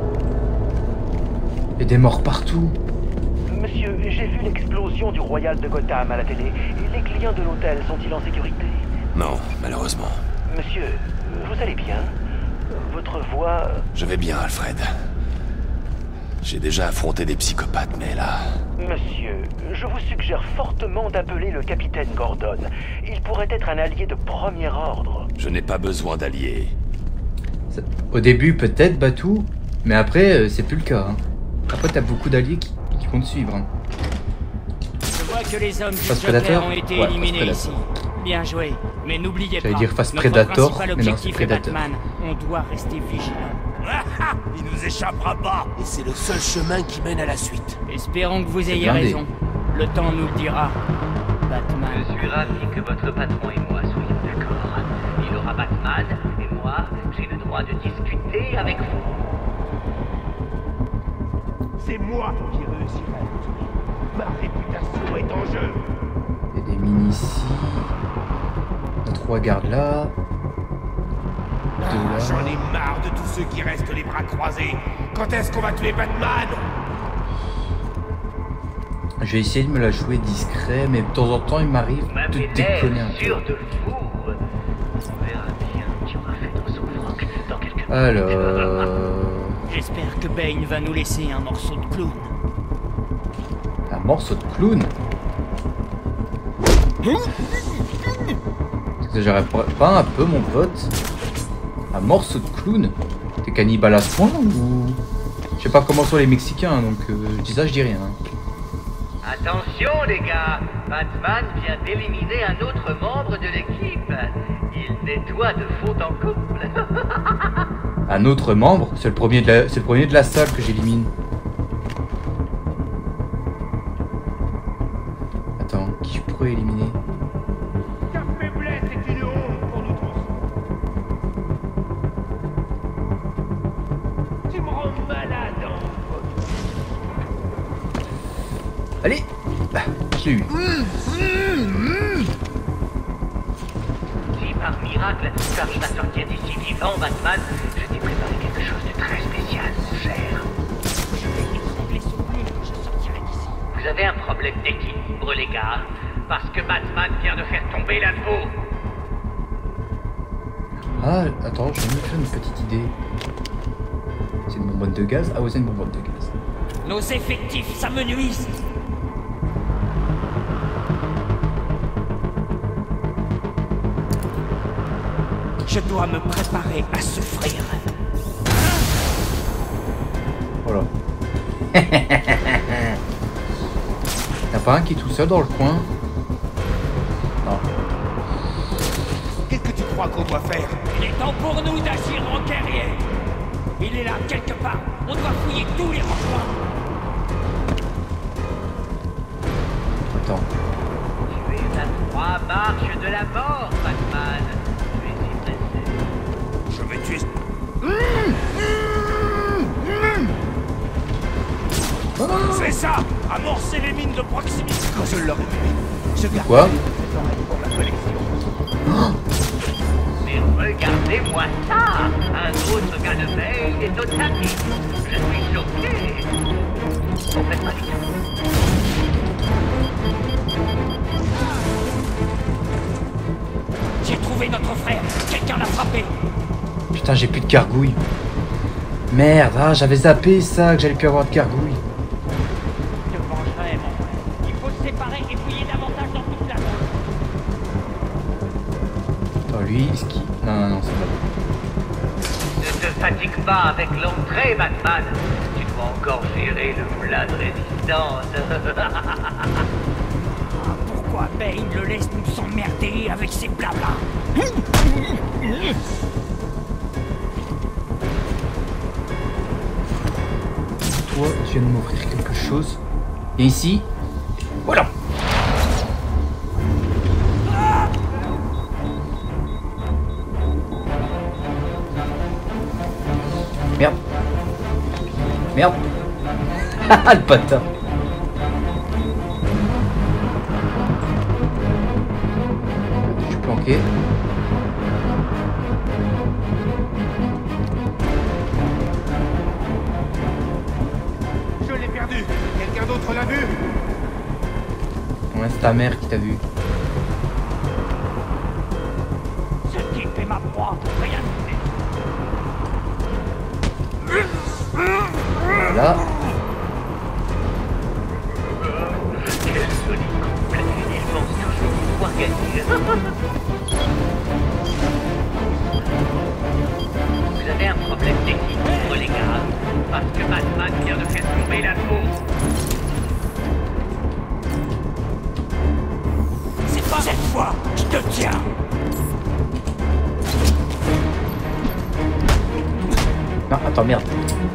Et des morts partout. Monsieur, j'ai vu l'explosion du Royal de Gotham à la télé. Les clients de l'hôtel sont-ils en sécurité? Non, malheureusement. Monsieur, vous allez bien? Votre voix... Je vais bien, Alfred. J'ai déjà affronté des psychopathes, mais là... Monsieur, je vous suggère fortement d'appeler le capitaine Gordon. Il pourrait être un allié de premier ordre. Je n'ai pas besoin d'alliés. Au début, peut-être, Batou, mais après, c'est plus le cas. Hein. Après, t'as beaucoup d'alliés qui vont te suivre. Hein. Je vois que les hommes du Face Joker Predator ont été ouais, éliminés ici. Bien joué, mais n'oubliez pas, j'allais dire face notre Predator, principal mais non, objectif c'est est Predator. Batman. On doit rester vigilant. Il nous échappera pas. Et c'est le seul chemin qui mène à la suite. Espérons que vous ayez raison. Le temps nous le dira. Batman. Je suis ravi que votre patron et moi soyons d'accord. Il aura Batman, et moi, j'ai le droit de discuter avec vous. C'est moi qui réussirai à le tuer. Ma réputation est en jeu. Il y a des mini ici. On a 3 gardes là. 2 là. J'en ai marre de tous ceux qui restent les bras croisés. Quand est-ce qu'on va tuer Batman? Je vais essayer de me la jouer discret, mais de temps en temps il m'arrive de déconner un peu. Sûr de fou. On verra bien qui aura fait dans son froc dans quelques Alors... J'espère que Bane va nous laisser un morceau de clown. Un morceau de clown? J'aurais pas un peu, mon pote? Un morceau de clown? T'es cannibale à ce point ou... Je sais pas comment sont les Mexicains, donc je dis ça, je dis rien. Attention les gars, Batman vient d'éliminer un autre membre de l'équipe. Il nettoie de fond en comble. Un autre membre? C'est le premier de la salle que j'élimine. Attends, qui je pourrais éliminer? Ta faiblesse est une honte pour nous tous. Tu me rends malade en folie. Allez, je l'ai eu. Si par miracle tu arrives à sortir d'ici vivant, Batman, je t'ai préparé quelque chose de très spécial, mon cher. Je vais étrangler ce clown quand je sortirai d'ici. Vous avez un problème d'équilibre, les gars, parce que Batman vient de faire tomber l'un de vous. Ah, attends, je vais me faire une petite idée. C'est une bonbonne de gaz? Ah ouais, c'est une bonbonne de gaz. Nos effectifs s'amenuisent. Je dois me préparer à souffrir. Voilà. Y'a pas un qui est tout seul dans le coin? Non. Qu'est-ce que tu crois qu'on doit faire? Il est temps pour nous d'agir en guerrier. Il est là, quelque part. On doit fouiller tous les recoins. Attends. Tu es à 3 marches de la mort, Batman. Tu es si pressé. Je vais tuer... C'est ça! Amorcer les mines de proximité. Quand je l'aurai tué, je garde quoi? pour la collection. Mais regardez-moi ça! Un autre gars de veille est au tapis. Je suis choqué. En fait, pas du tout. J'ai trouvé notre frère. Quelqu'un l'a frappé. Putain, j'ai plus de gargouilles. Merde, ah, j'avais zappé ça, que j'allais plus avoir de gargouilles. Je te vengerai, mon frère. Il faut se séparer et fouiller davantage dans toute la zone. Attends, lui, est-ce qu'il... Non, c'est pas bon. Ne te fatigue pas avec l'entrée, Batman. Tu dois encore gérer le plat de résistance. Pourquoi Bane le laisse nous s'emmerder avec ses blablas? Toi, tu viens de m'offrir quelque chose. Et ici, voilà. Merde. Merde. Haha, le patin. Je suis planqué. Je l'ai perdu. Quelqu'un d'autre l'a vu? Ouais, c'est ta mère qui t'a vu. Ce type est ma proie. Rien ne Voilà. Quel solide complet. Il pense toujours pouvoir gagner. Vous avez un problème technique, les gars. Parce que Batman vient de faire tomber la tour. C'est pas cette fois. Je te tiens. Non, attends, merde.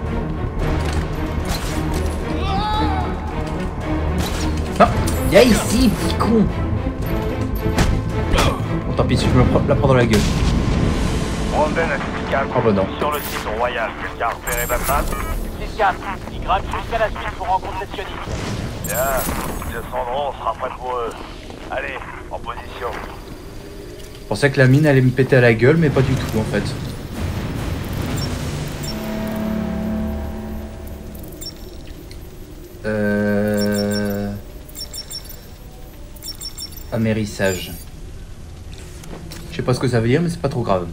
Non, viens ici, petit con. Bon, tant pis, si je me la prends dans la gueule. Brandon a Fiscal Oh bah non. sur le site royal. Tu as repéré Batman? Fiscal, il grimpe jusqu'à la suite pour rencontrer Sioniste. Bien, ils descendront, on sera prêt pour eux. Allez, en position. Je pensais que la mine allait me péter à la gueule, mais pas du tout en fait. Amérissage. Je sais pas ce que ça veut dire, mais c'est pas trop grave.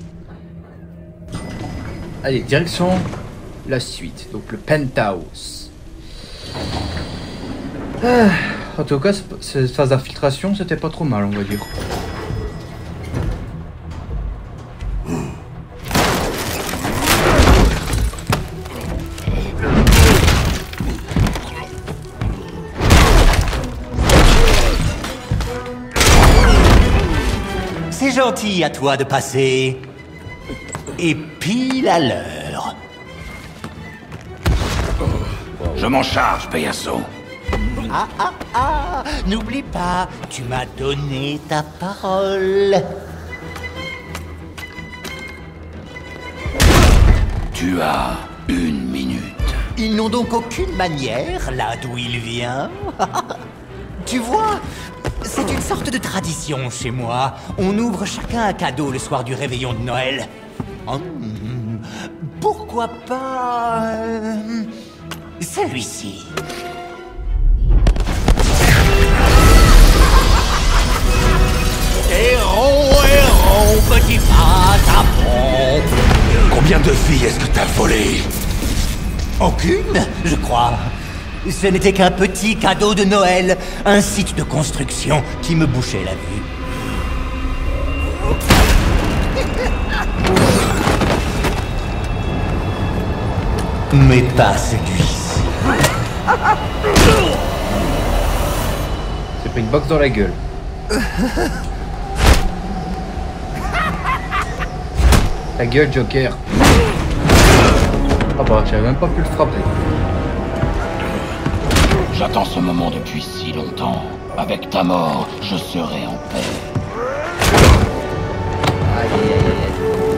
Allez, direction la suite. Donc le penthouse. En tout cas, cette phase d'infiltration, c'était pas trop mal, on va dire. C'est gentil à toi de passer. Et pile à l'heure. Je m'en charge, Payasso. Ah, n'oublie pas, tu m'as donné ta parole. Tu as 1 minute. Ils n'ont donc aucune manière, là d'où il vient. Tu vois, c'est une sorte de tradition chez moi. On ouvre chacun un cadeau le soir du réveillon de Noël. Pourquoi pas... celui-ci. Héros, héros, mon petit patapon. Combien de filles est-ce que t'as volé? Aucune, je crois. Ce n'était qu'un petit cadeau de Noël, un site de construction qui me bouchait la vue. Mais pas celui-ci. C'est pris une box dans la gueule. Ta gueule, Joker. Ah bah, j'avais même pas pu le frapper. J'attends ce moment depuis si longtemps. Avec ta mort, je serai en paix. Aïe, aïe, aïe, aïe.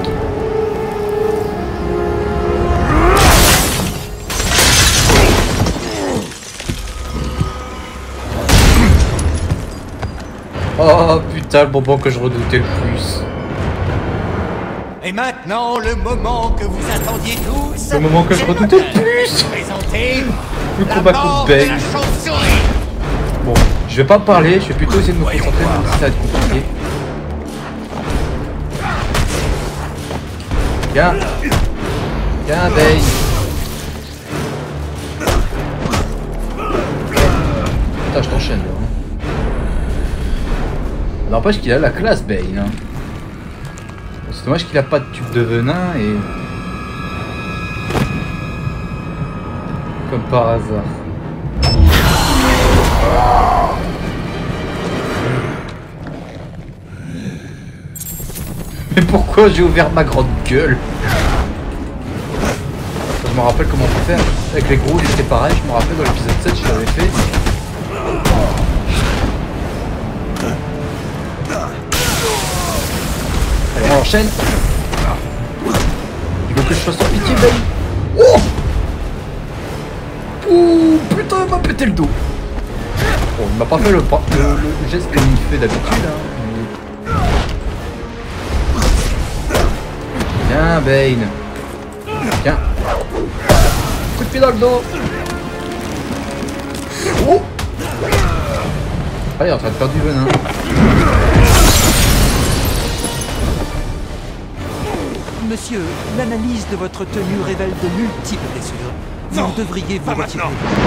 Oh putain, le bonbon que je redoutais le plus. Et maintenant, le moment que vous attendiez tous. Le moment que je redoutais le plus. Présenter Le la combat mort contre de Bane. la chauve-souris. Bon, je vais pas parler, je vais plutôt essayer de me concentrer, même si ça va être compliqué. Viens. Viens, Bane. Putain, je t'enchaîne là. N'empêche qu'il a la classe, Bane. Hein. Bon, c'est dommage qu'il a pas de tube de venin et... Comme par hasard. Mais pourquoi j'ai ouvert ma grande gueule? Je me rappelle comment on peut faire. Avec les gros, c'était pareil. Je me rappelle dans l'épisode 7, je l'avais fait. Allez, on enchaîne. Il veut que je fasse en pitié, Bane. Oh! Ouh, putain, il m'a pété le dos. Bon, il m'a pas fait le geste qu'il fait d'habitude. Hein. Viens, Bane. Viens. Coup de pied dans le dos. Oh! Ah, il est en train de perdre du venin. Monsieur, l'analyse de votre tenue révèle de multiples blessures. Vous devriez vous retirer.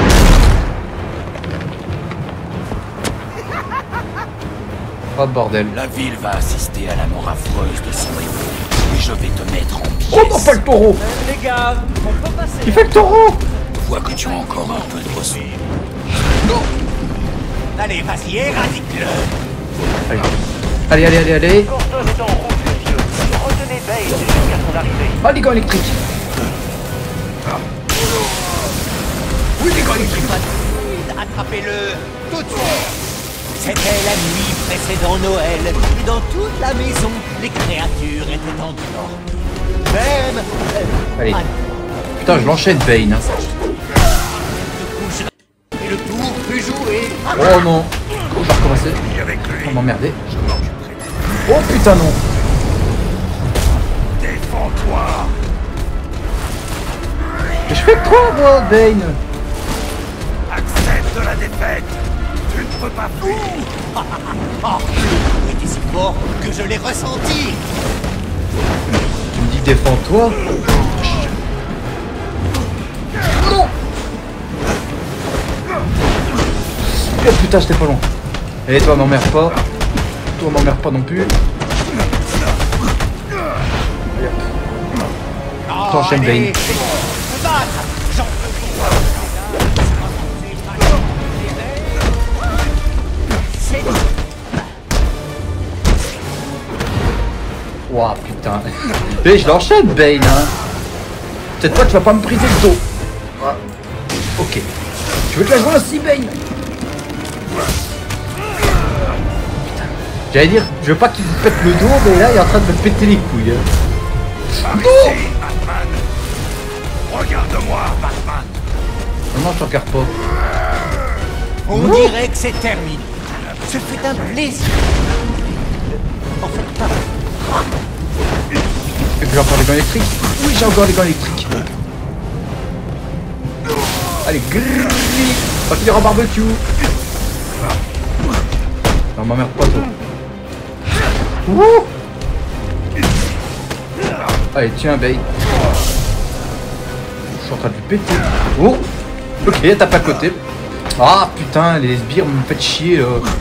Oh bordel. La ville va assister à la mort affreuse de son héros. Et je vais te mettre en pièces. Oh non, pas le taureau! Les gars, on peut passer. Il fait le taureau! Je vois que tu as encore un peu de poisson. Non. Allez, vas-y, éradique-le. Allez. Allez, allez, allez, allez. Gordon est en route, monsieur. Retenez Bane jusqu'à son arrivée. Ah, les gants électriques. Oui, les gars électriques. Attrapez-le tout de suite. C'était la nuit précédant Noël, et dans toute la maison, les créatures étaient endormies. Même... Allez. Putain, je l'enchaîne, Bane. Hein. Et le tour fut joué. Oh non. On va recommencer. On m'emmerder. Oh putain, non. Défends-toi. Mais je fais quoi, moi, Bane? Accepte la défaite. Tu ne peux pas fuir. Oh, le était si fort que je l'ai ressenti. Tu me dis défends-toi? Non. Oh putain, j'étais pas loin. Et toi, m'emmerde pas. Toi, m'emmerde pas non plus. T'enchaînes, Bane. Ouah, putain. Mais je l'enchaîne, Bane, hein. Cette fois, tu vas pas me briser le dos. Ah. Ok. Tu veux que la joue ainsi, Bane? Putain. J'allais dire, je veux pas qu'il me pète le dos, mais là, il est en train de me péter les couilles. Hein. Non! Batman. Regarde-moi, Batman. Non, je te regarde pas. On dirait que c'est terminé. Ce fut un plaisir. En fait, pas. Est-ce que j'ai encore les gants électriques? Oui, j'ai encore les gants électriques. Allez, gris. Va finir en barbecue. Non, m'emmerde pas, toi. Wouh! Allez, tiens, bait. Je suis en train de lui péter. Oh. Ok, elle tape à côté. Ah putain, les sbires me fait chier.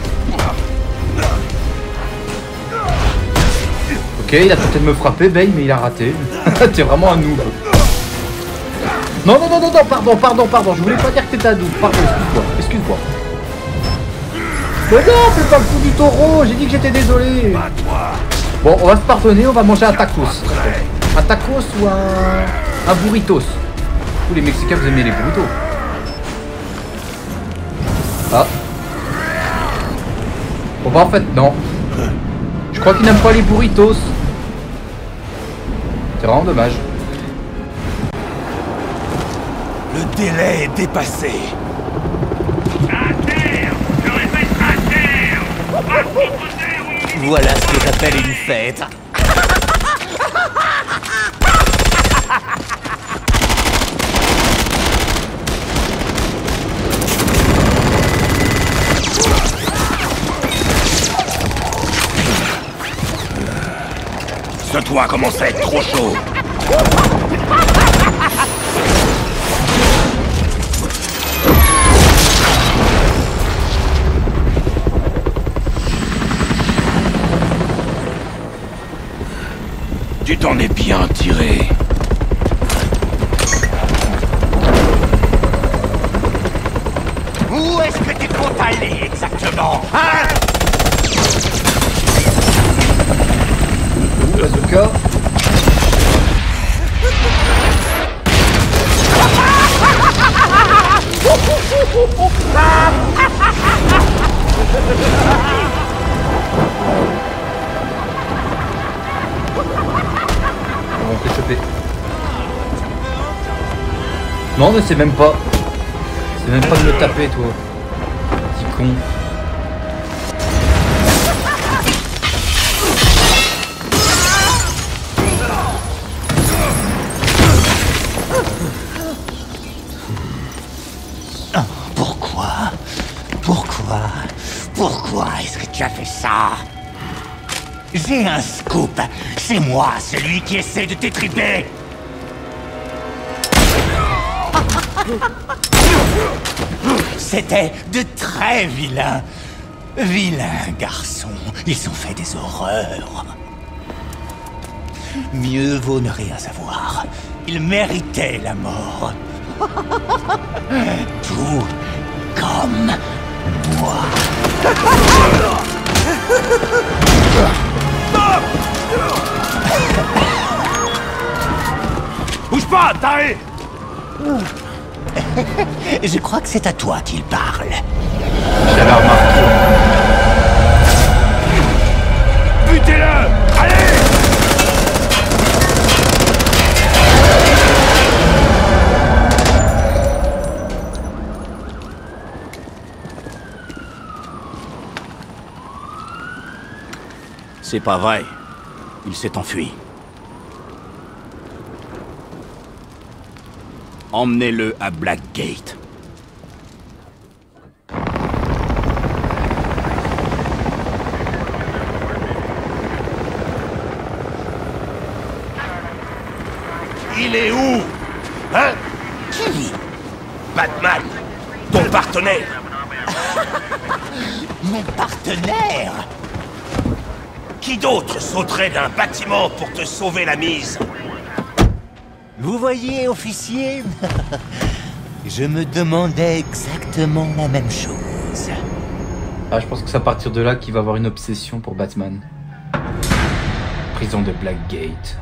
Ok, il a tenté de me frapper, Bane, mais il a raté. T'es vraiment un noob. Non, non, non, non, non, pardon. Je voulais pas dire que t'étais un noob. Pardon, excuse-moi. Mais non, fais pas le coup du taureau. J'ai dit que j'étais désolé. Bon, on va se pardonner, on va manger un tacos. Un tacos ou un burritos. Tous les Mexicains, vous aimez les burritos. Ah. Bon bah en fait non. Je crois qu'il n'aime pas les burritos. C'est vraiment dommage. Le délai est dépassé. Voilà ce que j'appelle une fête. Ce toit commence à être trop chaud. Tu t'en es bien tiré. Où est-ce que tu comptes aller exactement, hein? Bazooka. On s'est chopé. Non mais c'est même pas. C'est même pas de me taper toi. Petit con. Pourquoi est-ce que tu as fait ça? J'ai un scoop. C'est moi, celui qui essaie de t'étriper. C'était de très vilains garçons. Ils ont fait des horreurs. Mieux vaut ne rien savoir. Ils méritaient la mort. Tout comme moi. Bouge pas, taré! Je crois que c'est à toi qu'il parle. J'avais remarqué. Butez-le! Allez! C'est pas vrai. Il s'est enfui. Emmenez-le à Blackgate. Il est où? Hein? Qui? Batman, ton partenaire. Mon partenaire? Qui d'autre sauterait d'un bâtiment pour te sauver la mise? Vous voyez, officier? Je me demandais exactement la même chose. Ah, je pense que c'est à partir de là qu'il va avoir une obsession pour Batman. Prison de Blackgate.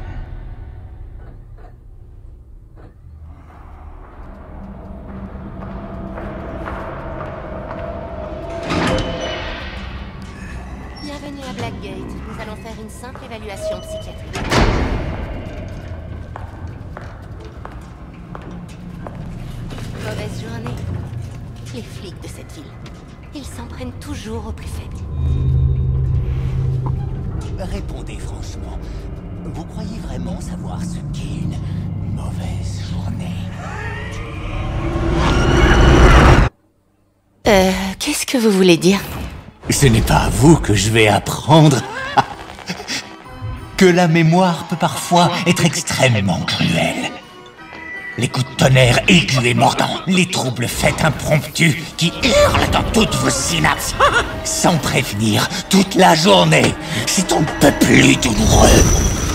Bienvenue à Blackgate. Nous allons faire une simple évaluation psychiatrique. Mauvaise journée. Les flics de cette ville. Ils s'en prennent toujours au préfet. Répondez franchement. Vous croyez vraiment savoir ce qu'est une mauvaise journée? Qu'est-ce que vous voulez dire? Ce n'est pas à vous que je vais apprendre que la mémoire peut parfois être extrêmement cruelle. Les coups de tonnerre aigus et mordants, les troubles faits impromptus qui hurlent dans toutes vos synapses, sans prévenir, toute la journée, c'est on ne peut plus douloureux.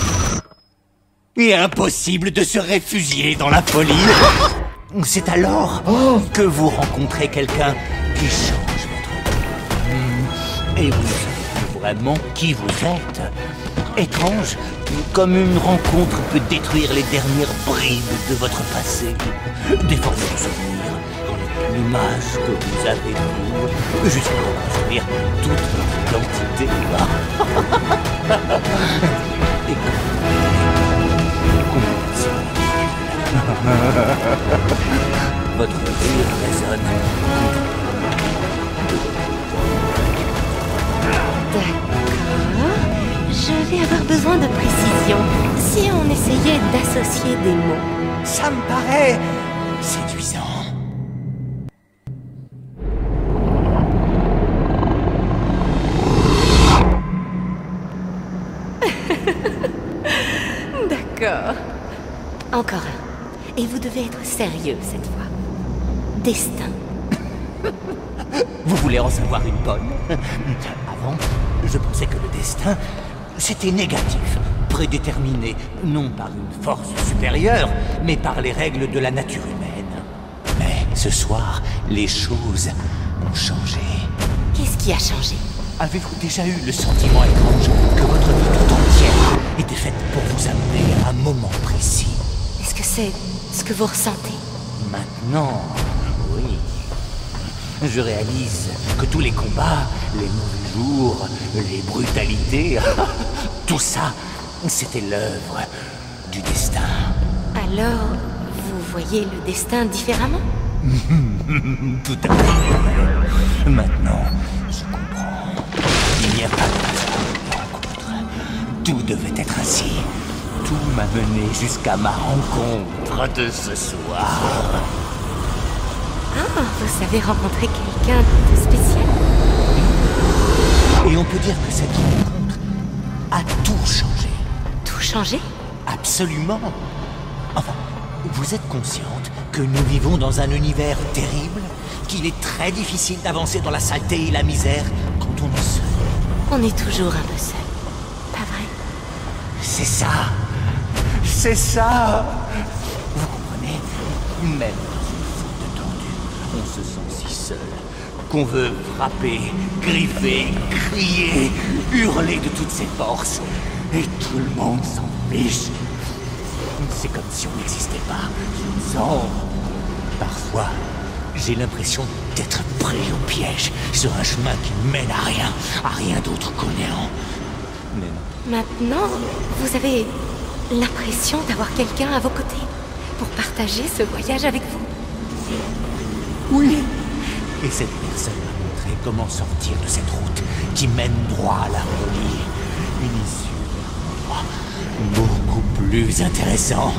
Et impossible de se réfugier dans la folie. C'est alors que vous rencontrez quelqu'un qui change votre vie. Et vous savez vraiment qui vous êtes. Étrange, comme une rencontre peut détruire les dernières bribes de votre passé, déformer vos souvenirs, l'image que vous avez de vous, jusqu'à reconstruire toute votre identité. Et votre rire résonne. D'accord. Je vais avoir besoin de précision. Si on essayait d'associer des mots. Ça me paraît séduisant. D'accord. Encore un. Et vous devez être sérieux cette fois. Destin. Vous voulez en savoir une bonne? Avant, je pensais que le destin, c'était négatif, prédéterminé, non par une force supérieure, mais par les règles de la nature humaine. Mais ce soir, les choses ont changé. Qu'est-ce qui a changé? Avez-vous déjà eu le sentiment étrange que votre vie tout entière était faite pour vous amener à un moment précis? Est-ce que c'est ce que vous ressentez? Maintenant, oui. Je réalise que tous les combats, les mauvais jours, les brutalités, tout ça, c'était l'œuvre du destin. Alors, vous voyez le destin différemment? Tout à fait. Maintenant, je comprends. Il n'y a pas de rencontre. Tout devait être ainsi. Tout m'a mené jusqu'à ma rencontre de ce soir. Ah, vous avez rencontré quelqu'un de spécial? Et on peut dire que cette rencontre a tout changé. Tout changé? Absolument. Enfin, vous êtes consciente que nous vivons dans un univers terrible, qu'il est très difficile d'avancer dans la saleté et la misère quand on est seul. On est toujours un peu seul, pas vrai? C'est ça. C'est ça. Vous comprenez? Même dans une faute tordue, on se sent si seul qu'on veut frapper, griffer, crier, hurler de toutes ses forces. Et tout le monde s'en fiche. C'est comme si on n'existait pas. Je me sens... Parfois, j'ai l'impression d'être pris au piège sur un chemin qui ne mène à rien d'autre qu'au néant. Mais non. Maintenant, vous avez l'impression d'avoir quelqu'un à vos côtés pour partager ce voyage avec vous. Oui. Et cette personne m'a montré comment sortir de cette route qui mène droit à l'harmonie. Une issue vers un endroit beaucoup plus intéressant.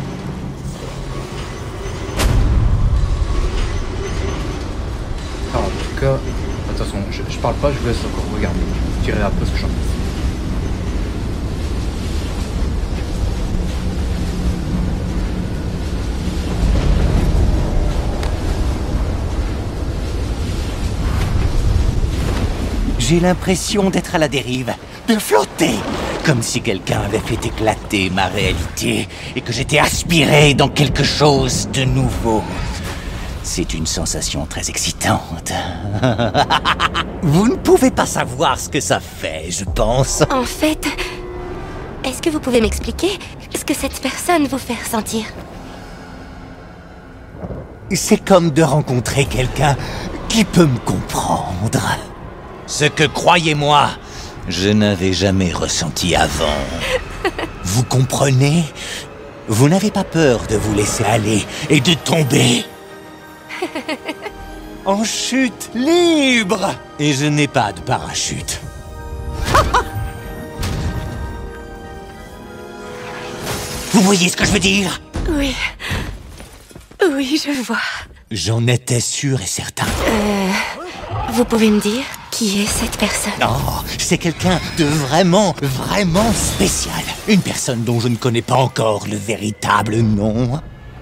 Alors, en tout cas, attention, je parle pas, je vous laisse encore regarder. Je vous dirai après ce que j'en pense. J'ai l'impression d'être à la dérive, de flotter, comme si quelqu'un avait fait éclater ma réalité et que j'étais aspiré dans quelque chose de nouveau. C'est une sensation très excitante. Vous ne pouvez pas savoir ce que ça fait, je pense. En fait, est-ce que vous pouvez m'expliquer ce que cette personne vous fait ressentir? C'est comme de rencontrer quelqu'un qui peut me comprendre. Ce que, croyez-moi, je n'avais jamais ressenti avant. Vous comprenez? Vous n'avez pas peur de vous laisser aller et de tomber en chute libre. Et je n'ai pas de parachute. Vous voyez ce que je veux dire? Oui. Oui, je vois. J'en étais sûr et certain. Vous pouvez me dire qui est cette personne? Non, c'est quelqu'un de vraiment spécial. Une personne dont je ne connais pas encore le véritable nom.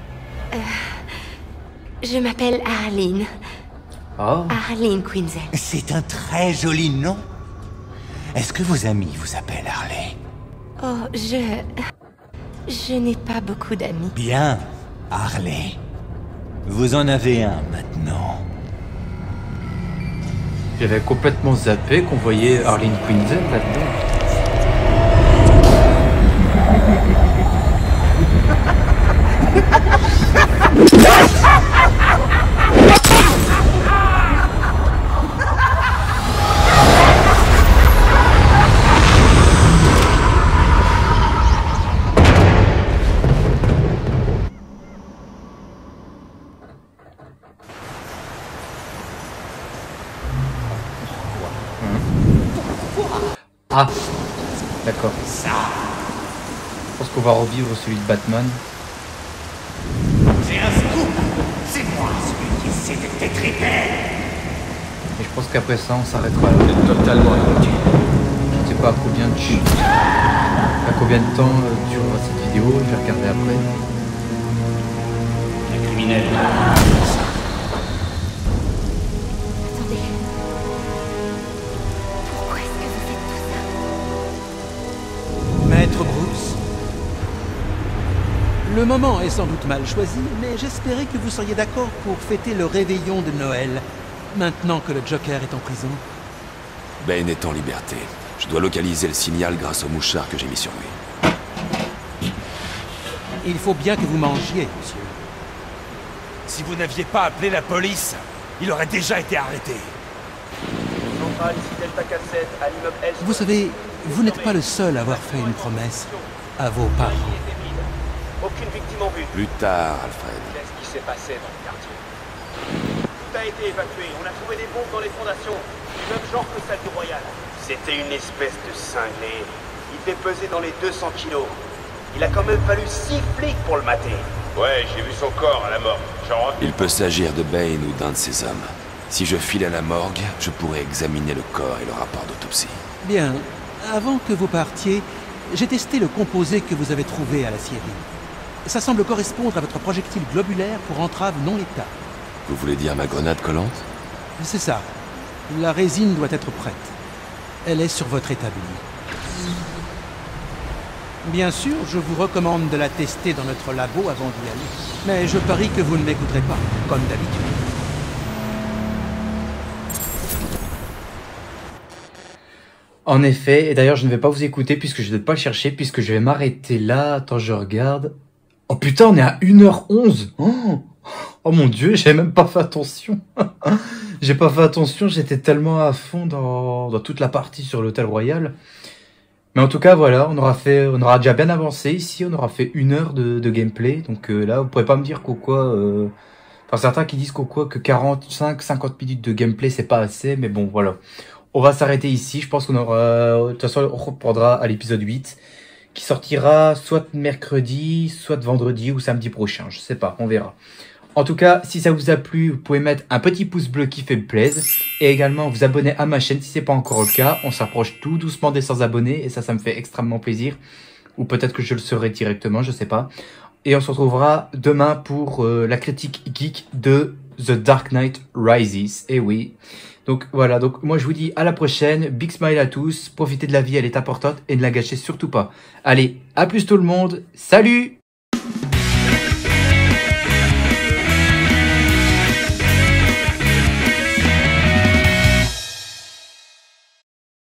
Je m'appelle Arlene. Oh. Arlene Quinzel. C'est un très joli nom. Est-ce que vos amis vous appellent Harley? Oh, je n'ai pas beaucoup d'amis. Bien, Harley. Vous en avez un maintenant. J'avais complètement zappé qu'on voyait Arlene Quinzel là-dedans. Ah, d'accord. Je pense qu'on va revivre celui de Batman. J'ai un scoop. C'est moi celui qui essaie de t'étriper. Et je pense qu'après ça, on s'arrêtera là. C'est totalement inutile. Je ne sais pas à combien de temps durera cette vidéo. Je vais regarder après. Un criminel. Maître Bruce, le moment est sans doute mal choisi, mais j'espérais que vous seriez d'accord pour fêter le réveillon de Noël, maintenant que le Joker est en prison. Bane est en liberté. Je dois localiser le signal grâce au mouchard que j'ai mis sur lui. Il faut bien que vous mangiez, monsieur. Si vous n'aviez pas appelé la police, il aurait déjà été arrêté. Vous savez, vous n'êtes pas le seul à avoir fait une promesse à vos parents. Aucune victime en vue. Plus tard, Alfred. Qu'est-ce qui s'est passé dans le quartier? Tout a été évacué. On a trouvé des bombes dans les fondations. Du même genre que celle du Royal. C'était une espèce de cinglé. Il devait peser dans les 200 kilos. Il a quand même fallu 6 flics pour le mater. Ouais, j'ai vu son corps à la mort. Il peut s'agir de Bane ou d'un de ses hommes. Si je file à la morgue, je pourrais examiner le corps et le rapport d'autopsie. Bien, avant que vous partiez, j'ai testé le composé que vous avez trouvé à la scierie. Ça semble correspondre à votre projectile globulaire pour entrave non létale. Vous voulez dire ma grenade collante? C'est ça. La résine doit être prête. Elle est sur votre établi. Bien sûr, je vous recommande de la tester dans notre labo avant d'y aller. Mais je parie que vous ne m'écouterez pas, comme d'habitude. En effet, et d'ailleurs je ne vais pas vous écouter puisque je ne vais pas le chercher, puisque je vais m'arrêter là. Attends, je regarde. Oh putain, on est à 1h11. Oh mon dieu, j'ai même pas fait attention. J'ai pas fait attention, j'étais tellement à fond dans toute la partie sur l'Hôtel Royal. Mais en tout cas, voilà, on aura déjà bien avancé ici, on aura fait 1 heure de gameplay. Donc là, vous pourrez pas me dire qu'au quoi... Enfin, certains qui disent qu'au quoi que 45-50 minutes de gameplay, c'est pas assez, mais bon, voilà. On va s'arrêter ici, je pense qu'on aura... De toute façon, on reprendra à l'épisode 8, qui sortira soit mercredi, soit vendredi ou samedi prochain, je sais pas, on verra. En tout cas, si ça vous a plu, vous pouvez mettre un petit pouce bleu qui fait plaisir, et également vous abonner à ma chaîne si c'est pas encore le cas. On s'approche tout doucement des 100 abonnés, et ça me fait extrêmement plaisir. Ou peut-être que je le serai directement, je sais pas. Et on se retrouvera demain pour la critique geek de The Dark Knight Rises, et oui. Donc voilà, donc moi je vous dis à la prochaine, big smile à tous, profitez de la vie, elle est importante et ne la gâchez surtout pas. Allez, à plus tout le monde, salut!